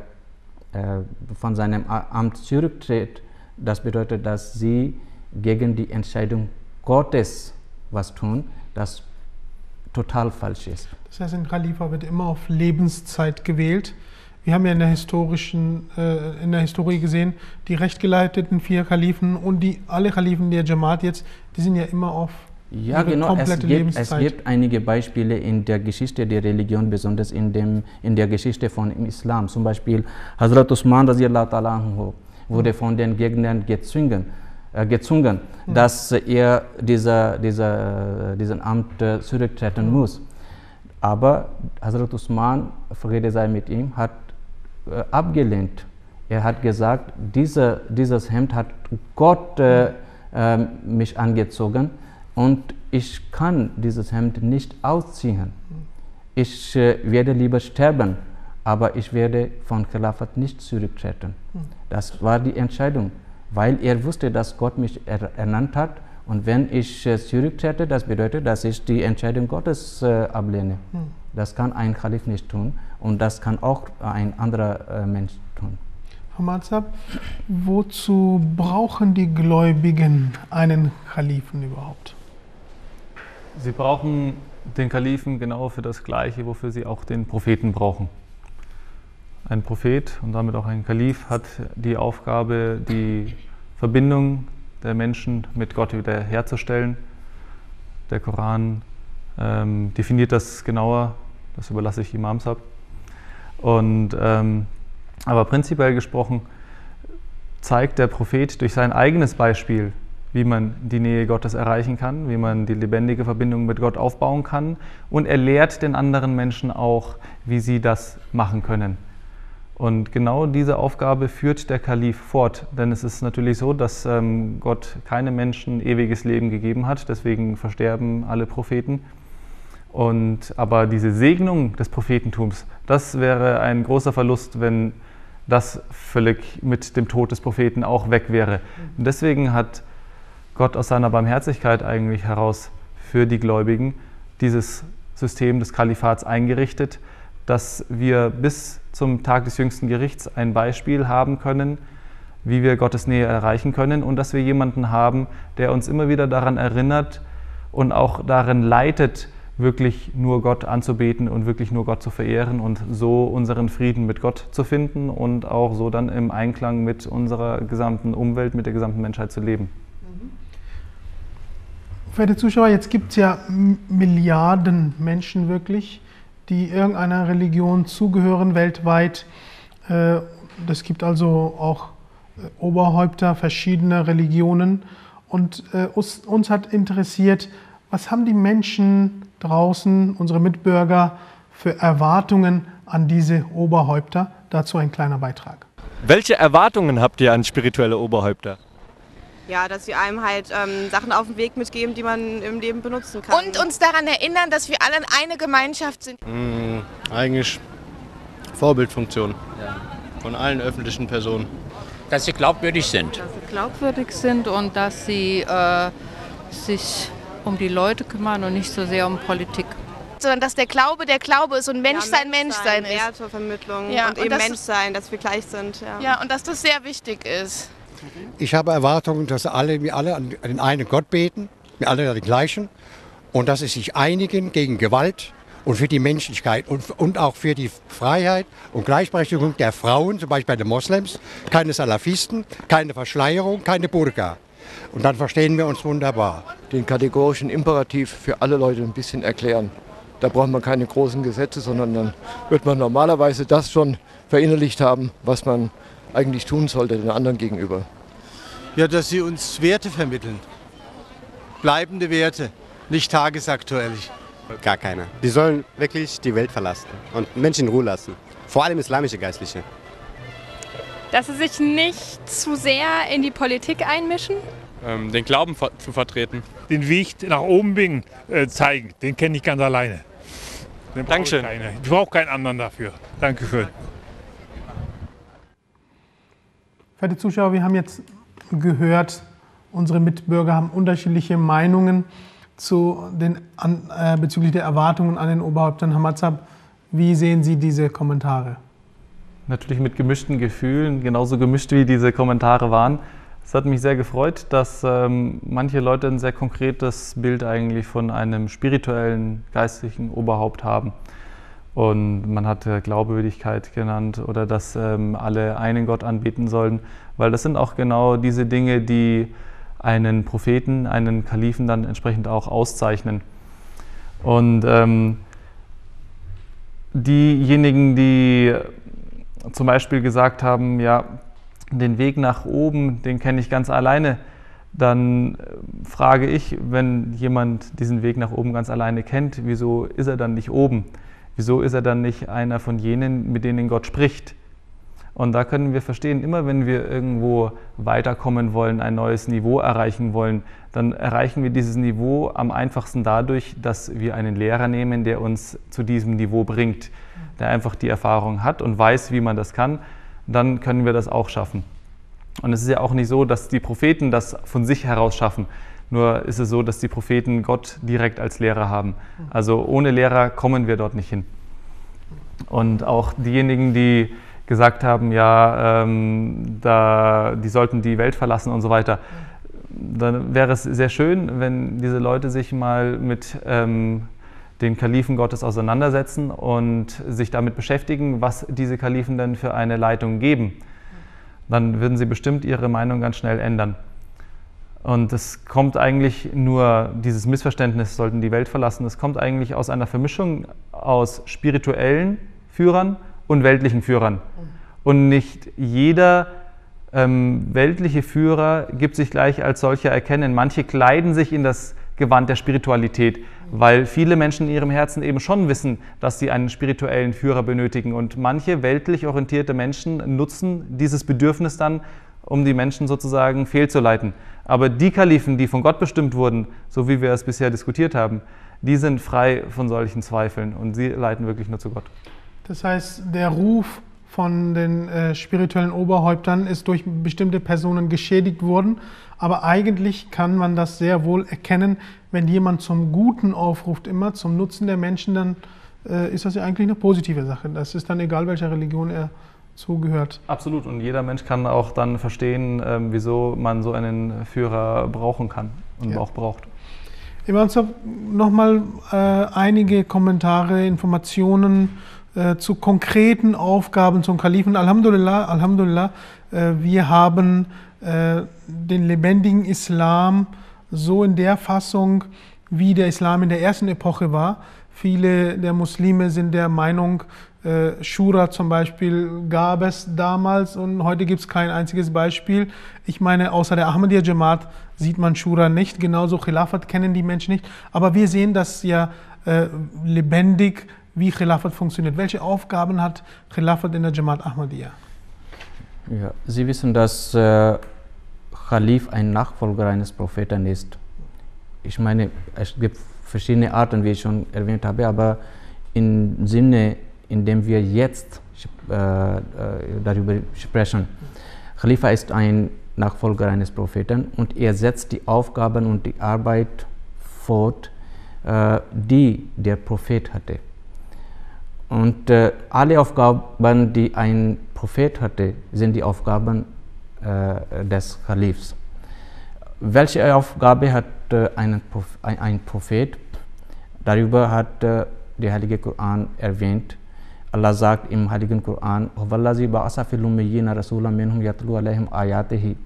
von seinem Amt zurücktritt, das bedeutet, dass sie gegen die Entscheidung Gottes was tun, das total falsch ist. Das heißt, ein Khalifa wird immer auf Lebenszeit gewählt. Wir haben ja in der, historischen, äh, in der Historie gesehen, die rechtgeleiteten vier Kalifen und die, alle Kalifen der Jamaat jetzt, die sind ja immer auf Ja, genau. Es gibt, es gibt einige Beispiele in der Geschichte der Religion, besonders in, dem, in der Geschichte von im Islam. Zum Beispiel Hazrat Usman wurde von den Gegnern gezwungen, äh, gezwungen mhm. dass er dieser, dieser, diesen Amt äh, zurücktreten mhm. muss. Aber Hazrat Usman, Friede sei mit ihm, hat äh, abgelehnt. Er hat gesagt, diese, dieses Hemd hat Gott äh, äh, mich angezogen. Und ich kann dieses Hemd nicht ausziehen. Ich äh, werde lieber sterben, aber ich werde von Khilafat nicht zurücktreten. Das war die Entscheidung, weil er wusste, dass Gott mich er ernannt hat. Und wenn ich äh, zurücktrete, das bedeutet, dass ich die Entscheidung Gottes äh, ablehne. Das kann ein Khalif nicht tun und das kann auch ein anderer äh, Mensch tun. Herr Mazhab, wozu brauchen die Gläubigen einen Khalifen überhaupt? Sie brauchen den Kalifen genau für das Gleiche, wofür sie auch den Propheten brauchen. Ein Prophet und damit auch ein Kalif hat die Aufgabe, die Verbindung der Menschen mit Gott wiederherzustellen. Der Koran ähm, definiert das genauer, das überlasse ich Imam Sahib. Und, ähm, aber prinzipiell gesprochen zeigt der Prophet durch sein eigenes Beispiel, wie man die Nähe Gottes erreichen kann, wie man die lebendige Verbindung mit Gott aufbauen kann. Und er lehrt den anderen Menschen auch, wie sie das machen können. Und genau diese Aufgabe führt der Kalif fort. Denn es ist natürlich so, dass ähm, Gott keinem Menschen ewiges Leben gegeben hat. Deswegen versterben alle Propheten. Und, aber diese Segnung des Prophetentums, das wäre ein großer Verlust, wenn das völlig mit dem Tod des Propheten auch weg wäre. Und deswegen hat Gott aus seiner Barmherzigkeit eigentlich heraus für die Gläubigen dieses System des Kalifats eingerichtet, dass wir bis zum Tag des jüngsten Gerichts ein Beispiel haben können, wie wir Gottes Nähe erreichen können und dass wir jemanden haben, der uns immer wieder daran erinnert und auch darin leitet, wirklich nur Gott anzubeten und wirklich nur Gott zu verehren und so unseren Frieden mit Gott zu finden und auch so dann im Einklang mit unserer gesamten Umwelt, mit der gesamten Menschheit zu leben. Verehrte Zuschauer, jetzt gibt es ja Milliarden Menschen wirklich, die irgendeiner Religion zugehören weltweit. Es gibt also auch Oberhäupter verschiedener Religionen. Und uns, uns hat interessiert, was haben die Menschen draußen, unsere Mitbürger, für Erwartungen an diese Oberhäupter? Dazu ein kleiner Beitrag. Welche Erwartungen habt ihr an spirituelle Oberhäupter? Ja, dass sie einem halt ähm, Sachen auf den Weg mitgeben, die man im Leben benutzen kann. Und uns daran erinnern, dass wir alle eine Gemeinschaft sind. Mmh, eigentlich Vorbildfunktion ja. Von allen öffentlichen Personen. Dass sie glaubwürdig sind. Dass sie glaubwürdig sind und dass sie äh, sich um die Leute kümmern und nicht so sehr um Politik. Sondern dass der Glaube der Glaube ist und Menschsein ja, Menschsein, Menschsein ist. Wertevermittlung ja, und, und eben Menschsein, dass wir gleich sind. Ja. ja, und dass das sehr wichtig ist. Ich habe Erwartungen, dass alle, wir alle an den einen Gott beten, wir alle an den gleichen und dass sie sich einigen gegen Gewalt und für die Menschlichkeit und, und auch für die Freiheit und Gleichberechtigung der Frauen, zum Beispiel bei den Moslems, keine Salafisten, keine Verschleierung, keine Burka. Und dann verstehen wir uns wunderbar. Den kategorischen Imperativ für alle Leute ein bisschen erklären. Da braucht man keine großen Gesetze, sondern dann wird man normalerweise das schon verinnerlicht haben, was man eigentlich tun sollte den anderen gegenüber. Ja, dass sie uns Werte vermitteln. Bleibende Werte, nicht tagesaktuell. Gar keine. Die sollen wirklich die Welt verlassen und Menschen in Ruhe lassen. Vor allem islamische Geistliche. Dass sie sich nicht zu sehr in die Politik einmischen. Ähm, den Glauben ver zu vertreten. Den Weg nach oben wegen, äh, zeigen, den kenne ich ganz alleine. Den Dankeschön. Brauche ich, ich brauche keinen anderen dafür. Dankeschön. Verehrte Zuschauer, wir haben jetzt gehört, unsere Mitbürger haben unterschiedliche Meinungen zu den, an, äh, bezüglich der Erwartungen an den Oberhäuptern. Herr Mazab, wie sehen Sie diese Kommentare? Natürlich mit gemischten Gefühlen, genauso gemischt wie diese Kommentare waren. Es hat mich sehr gefreut, dass ähm, manche Leute ein sehr konkretes Bild eigentlich von einem spirituellen, geistlichen Oberhaupt haben. Und man hat äh, Glaubwürdigkeit genannt oder dass ähm, alle einen Gott anbeten sollen, weil das sind auch genau diese Dinge, die einen Propheten, einen Kalifen dann entsprechend auch auszeichnen. Und ähm, diejenigen, die zum Beispiel gesagt haben, ja, den Weg nach oben, den kenne ich ganz alleine, dann frage ich, wenn jemand diesen Weg nach oben ganz alleine kennt, wieso ist er dann nicht oben? Wieso ist er dann nicht einer von jenen, mit denen Gott spricht? Und da können wir verstehen, immer wenn wir irgendwo weiterkommen wollen, ein neues Niveau erreichen wollen, dann erreichen wir dieses Niveau am einfachsten dadurch, dass wir einen Lehrer nehmen, der uns zu diesem Niveau bringt, der einfach die Erfahrung hat und weiß, wie man das kann, dann können wir das auch schaffen. Und es ist ja auch nicht so, dass die Propheten das von sich heraus schaffen. Nur ist es so, dass die Propheten Gott direkt als Lehrer haben. Also ohne Lehrer kommen wir dort nicht hin. Und auch diejenigen, die gesagt haben, ja, ähm, da, die sollten die Welt verlassen und so weiter, dann wäre es sehr schön, wenn diese Leute sich mal mit ähm, den Kalifen Gottes auseinandersetzen und sich damit beschäftigen, was diese Kalifen denn für eine Leitung geben. Dann würden sie bestimmt ihre Meinung ganz schnell ändern. Und es kommt eigentlich nur, dieses Missverständnis, sollten die Welt verlassen, es kommt eigentlich aus einer Vermischung aus spirituellen Führern und weltlichen Führern. Und nicht jeder ähm, weltliche Führer gibt sich gleich als solcher erkennen. Manche kleiden sich in das Gewand der Spiritualität, weil viele Menschen in ihrem Herzen eben schon wissen, dass sie einen spirituellen Führer benötigen. Und manche weltlich orientierte Menschen nutzen dieses Bedürfnis dann, um die Menschen sozusagen fehlzuleiten. Aber die Kalifen, die von Gott bestimmt wurden, so wie wir es bisher diskutiert haben, die sind frei von solchen Zweifeln und sie leiten wirklich nur zu Gott. Das heißt, der Ruf von den äh, spirituellen Oberhäuptern ist durch bestimmte Personen geschädigt worden, aber eigentlich kann man das sehr wohl erkennen, wenn jemand zum Guten aufruft, immer zum Nutzen der Menschen, dann äh, ist das ja eigentlich eine positive Sache. Das ist dann egal, welcher Religion er zugehört. Absolut, und jeder Mensch kann auch dann verstehen, äh, wieso man so einen Führer brauchen kann und ja. auch braucht. Imam Sahib, nochmal äh, einige Kommentare, Informationen äh, zu konkreten Aufgaben zum Kalifen. Alhamdulillah, Alhamdulillah, äh, wir haben äh, den lebendigen Islam so in der Fassung, wie der Islam in der ersten Epoche war. Viele der Muslime sind der Meinung, äh, Shura zum Beispiel gab es damals und heute gibt es kein einziges Beispiel. Ich meine, außer der Ahmadiyya Jamaat sieht man Shura nicht, genauso Khilafat kennen die Menschen nicht. Aber wir sehen das ja äh, lebendig, wie Khilafat funktioniert. Welche Aufgaben hat Khilafat in der Jamaat Ahmadiyya? Ja, Sie wissen, dass äh, Khalif ein Nachfolger eines Propheten ist. Ich meine, es gibt verschiedene Arten, wie ich schon erwähnt habe, aber im Sinne, in dem wir jetzt äh, darüber sprechen. Khalifa ist ein Nachfolger eines Propheten und er setzt die Aufgaben und die Arbeit fort, äh, die der Prophet hatte. Und äh, alle Aufgaben, die ein Prophet hatte, sind die Aufgaben äh, des Khalifs. Welche Aufgabe hat äh, ein, Proph ein, ein Prophet? Darüber hat äh, der Heilige Koran erwähnt. Allah sagt im Heiligen Koran, وَالَّذِي بَعَثَ فِي الْأُمِّيِّينَ رَسُولًا مِّنْهُمْ يَتْلُو عَلَيْهِمْ آيَاتِهِ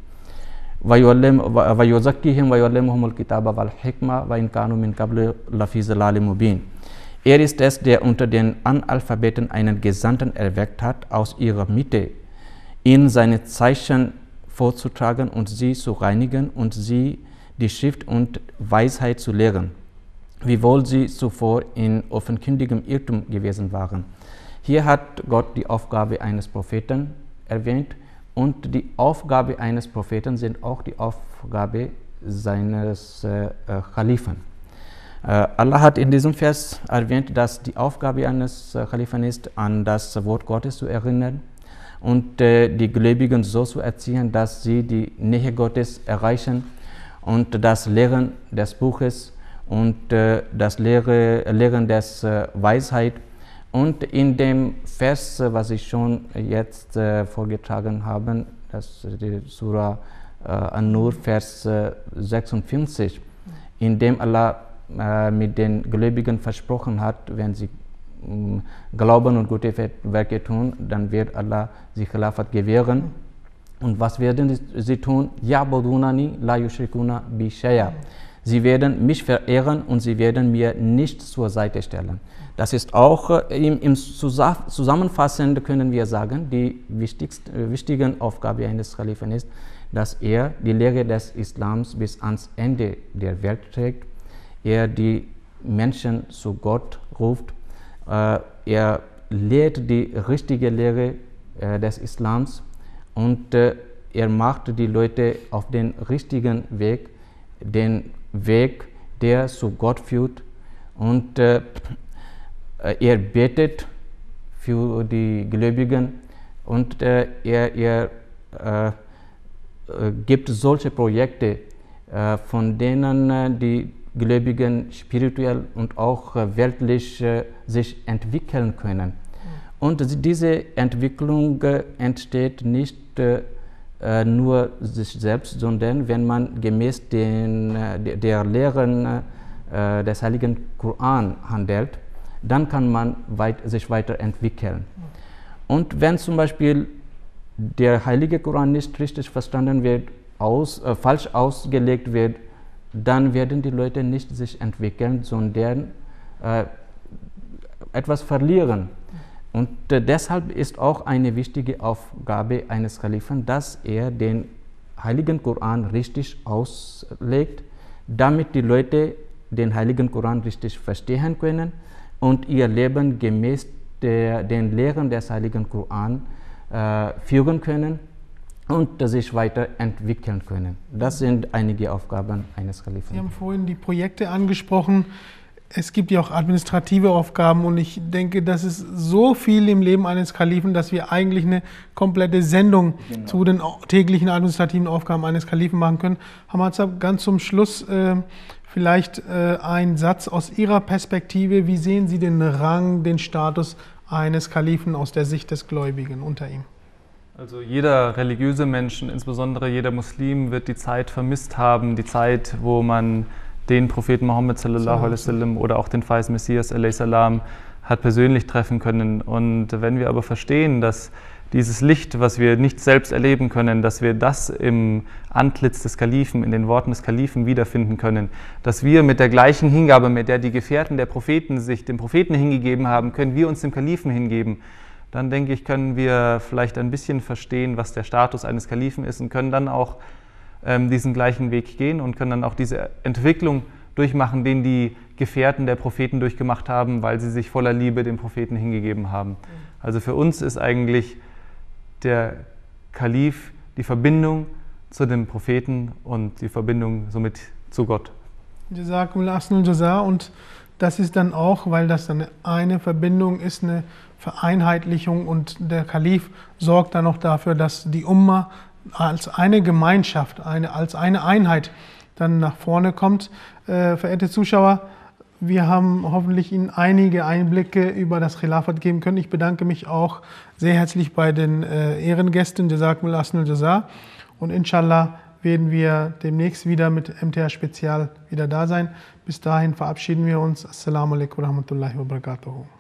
وَيُزَكِّيهِمْ وَيُعَلِّمُهُمُ الْكِتَابَ وَالْحِكْمَةَ وَإِنْ كَانُوا مِنْ قَبْلُ لَفِي ضَلَالٍ مُبِينٍ. Er ist es, der unter den Analphabeten einen Gesandten erweckt hat, aus ihrer Mitte, ihnen seine Zeichen vorzutragen und sie zu reinigen und sie die Schrift und Weisheit zu lehren, wiewohl sie zuvor in offenkundigem Irrtum gewesen waren. Hier hat Gott die Aufgabe eines Propheten erwähnt und die Aufgabe eines Propheten sind auch die Aufgabe seines äh, Khalifen. Äh, Allah hat in diesem Vers erwähnt, dass die Aufgabe eines äh, Khalifen ist, an das Wort Gottes zu erinnern und äh, die Gläubigen so zu erziehen, dass sie die Nähe Gottes erreichen und das Lehren des Buches und äh, das Lehre, Lehren des äh, Weisheit. Und in dem Vers, was ich schon jetzt äh, vorgetragen habe, das ist die Surah äh, An-Nur, Vers äh, sechsundfünfzig, in dem Allah äh, mit den Gläubigen versprochen hat, wenn sie äh, glauben und gute Werke tun, dann wird Allah sie Khilafat gewähren. Und was werden sie tun? Ya'budunani la yushrikuna bi shay'a. Sie werden mich verehren und sie werden mir nichts zur Seite stellen. Das ist auch äh, im, im Zusammenfassend können wir sagen, die wichtigste, äh, wichtige Aufgabe eines Khalifen ist, dass er die Lehre des Islams bis ans Ende der Welt trägt, er die Menschen zu Gott ruft, äh, er lehrt die richtige Lehre äh, des Islams und äh, er macht die Leute auf den richtigen Weg, den Weg, der zu Gott führt und äh, er betet für die Gläubigen und äh, er, er äh, gibt solche Projekte, äh, von denen äh, die Gläubigen spirituell und auch äh, weltlich äh, sich entwickeln können. Und diese Entwicklung äh, entsteht nicht äh, nur sich selbst, sondern wenn man gemäß den, äh, der Lehren äh, des Heiligen Koran handelt, dann kann man weit, sich weiterentwickeln. Und wenn zum Beispiel der Heilige Koran nicht richtig verstanden wird, aus, äh, falsch ausgelegt wird, dann werden die Leute nicht sich entwickeln, sondern äh, etwas verlieren. Und äh, deshalb ist auch eine wichtige Aufgabe eines Kalifen, dass er den Heiligen Koran richtig auslegt, damit die Leute den Heiligen Koran richtig verstehen können und ihr Leben gemäß der, den Lehren des Heiligen Koran äh, führen können und sich weiterentwickeln können. Das sind einige Aufgaben eines Kalifen. Sie haben vorhin die Projekte angesprochen. Es gibt ja auch administrative Aufgaben und ich denke, das ist so viel im Leben eines Kalifen, dass wir eigentlich eine komplette Sendung genau. zu den täglichen administrativen Aufgaben eines Kalifen machen können. Hamad Sahib, ganz zum Schluss äh, vielleicht äh, ein Satz aus Ihrer Perspektive. Wie sehen Sie den Rang, den Status eines Kalifen aus der Sicht des Gläubigen unter ihm? Also jeder religiöse Mensch, insbesondere jeder Muslim, wird die Zeit vermisst haben, die Zeit, wo man den Propheten Mohammed sallallahu alaihi wasallam oder auch den Verheißenen Messias alaihi salam hat persönlich treffen können. Und wenn wir aber verstehen, dass dieses Licht, was wir nicht selbst erleben können, dass wir das im Antlitz des Kalifen, in den Worten des Kalifen wiederfinden können, dass wir mit der gleichen Hingabe, mit der die Gefährten der Propheten sich dem Propheten hingegeben haben, können wir uns dem Kalifen hingeben, dann denke ich, können wir vielleicht ein bisschen verstehen, was der Status eines Kalifen ist und können dann auch ähm, diesen gleichen Weg gehen und können dann auch diese Entwicklung durchmachen, den die Gefährten der Propheten durchgemacht haben, weil sie sich voller Liebe dem Propheten hingegeben haben. Also für uns ist eigentlich der Kalif die Verbindung zu dem Propheten und die Verbindung somit zu Gott. Jazakumullah ahsanul Jazaa. Und das ist dann auch, weil das dann eine Verbindung ist, eine Vereinheitlichung und der Kalif sorgt dann auch dafür, dass die Umma als eine Gemeinschaft, eine, als eine Einheit dann nach vorne kommt. Äh, verehrte Zuschauer, wir haben hoffentlich Ihnen einige Einblicke über das Khilafat geben können. Ich bedanke mich auch sehr herzlich bei den äh, Ehrengästen, Jazakumullah ahsanul Jazaa. Und inshallah werden wir demnächst wieder mit M T A Spezial wieder da sein. Bis dahin verabschieden wir uns. Assalamu alaikum wa rahmatullahi wa barakatuhu.